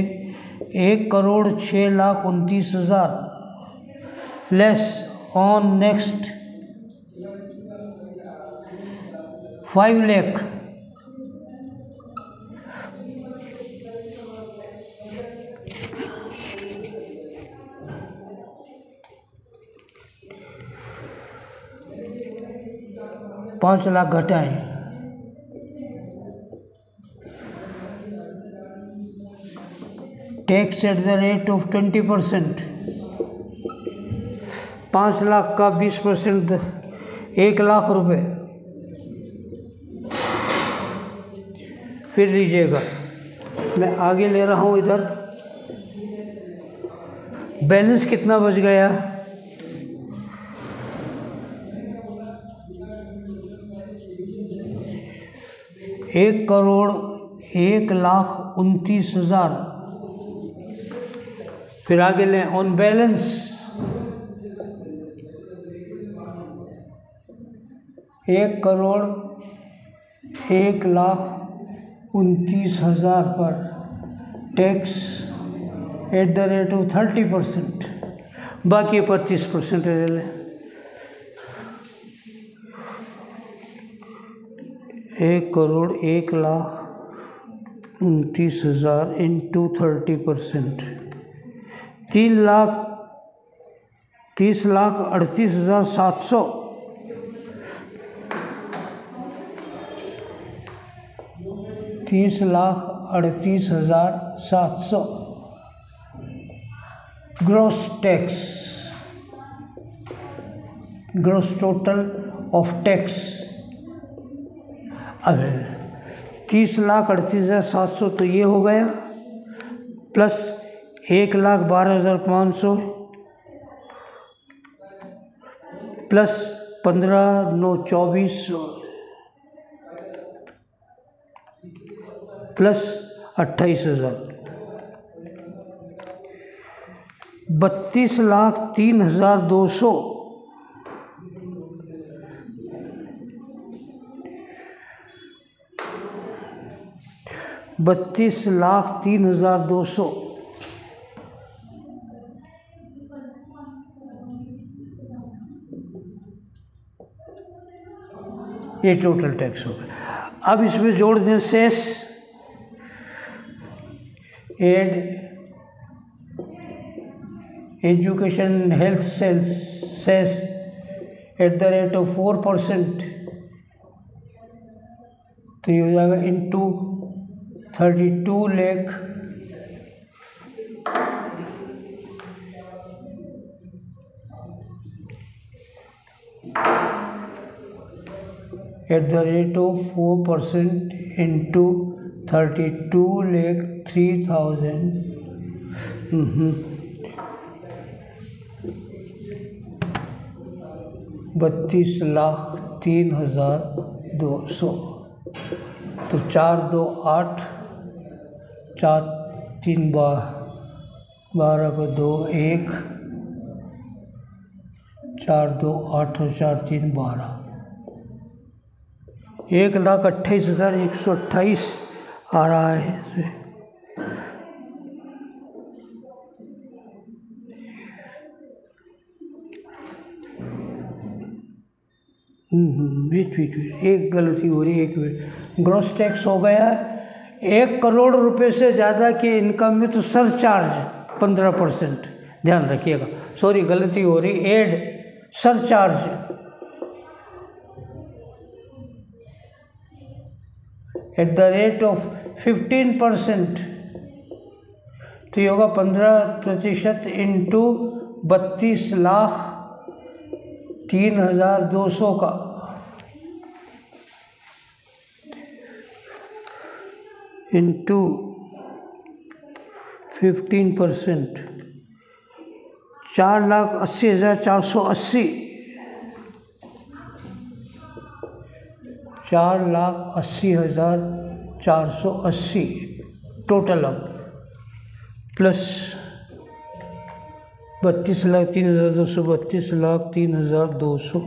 1,06,29,000 less on next 5 lakh. $5 lakh घटाएं। Tax at the rate of 20%, 5 lakh का 20%, 1 लाख रुपए। फिर लीजिएगा, मैं आगे ले रहा हूँ इधर। बैलेंस कितना बच गया? 1,01,29,000। फिर आगे लें ऑन बैलेंस 1,01,29,000 पर tax at the rate of 30%, बाकी पर 30% ले लें। 1,01,29,000 into 30%, 3,30,38,700। 30,38,700 gross tax, gross total of tax. अब 30,38,700 तो ये हो गया, प्लस 1,12,500 प्लस 15,924 प्लस 28,000, 32,03,200। 32,03,200 ये टोटल टैक्स हो गया। अब इसमें जोड़ दें cess, add education health cess at the rate of 4%, तो ये हो जाएगा into 32 lakh at the rate of 4% into 32,03,000 32,03,200। तो 4 2 8 4 3 12 को 2 1 4 2 8 और 4 3 12, 1,28,128 आ रहा है। एक गलती हो रही है, एक मिनट। ग्रॉस टैक्स हो गया 1 करोड़ रुपए से ज़्यादा की इनकम में तो सरचार्ज 15%, ध्यान रखिएगा, सॉरी गलती हो रही, add surcharge at the rate of 15%, तो ये होगा 15% इंटू 32,03,200 का, इंटू 15%, 4,80,480, 4,80,480 टोटल। अब plus 32,03,200, 32,03,200,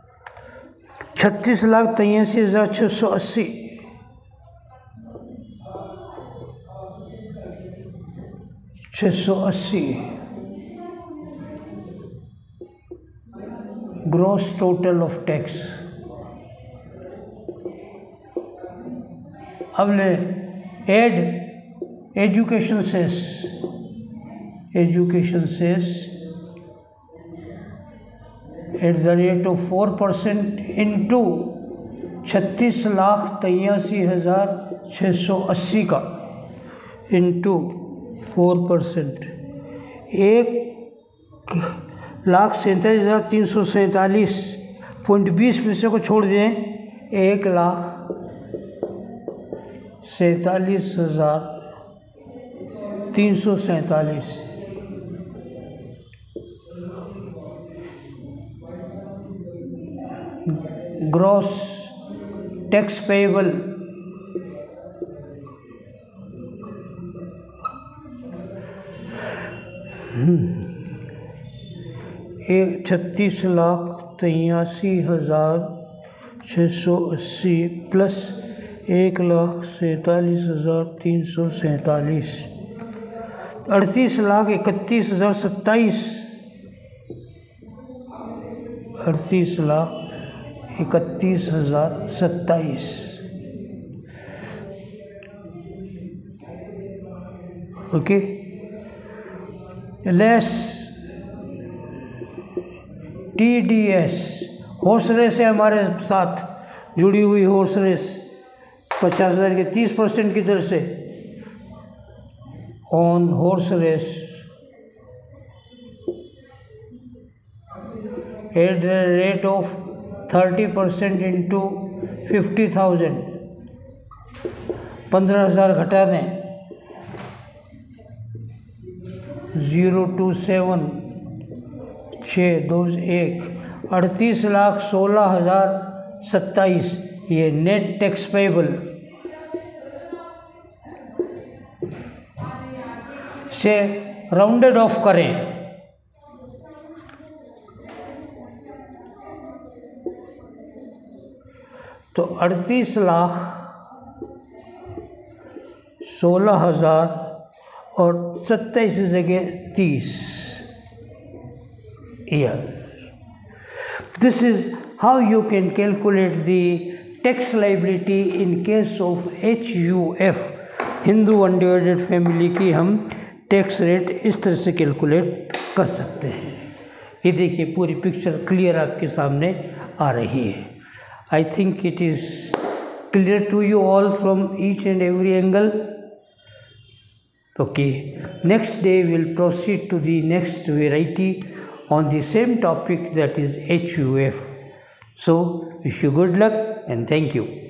36,83,680, 680 gross total of tax. अब ले add education cess, education cess at the rate of 4% into 36,83,680 का, इंटू 4%, 1,47,347.20 पैसे को छोड़ दें, 1,47,347 gross tax payable 36,83,680 plus 1,47,347, 38,31,027, 38,31,027, okay. Less TDS horse race है हमारे साथ जुड़ी हुई, हॉर्स रेस 50,000 के 30% की दर से on horse race at the rate of 30% into 50,000, 15,000 घटा दें, 027 621 38,16,027 ये नेट टैक्स पेबल से राउंडेड ऑफ करें तो 38,16,000 और 27 जगह 30 year. This is how you can calculate the tax liability in case of HUF, Hindu undivided family की हम टैक्स रेट इस तरह से कैलकुलेट कर सकते हैं। ये देखिए पूरी पिक्चर क्लियर आपके सामने आ रही है। I think it is clear to you all from each and every angle. Okay, next day we'll proceed to the next variety on the same topic, that is HUF. So wish you good luck and thank you.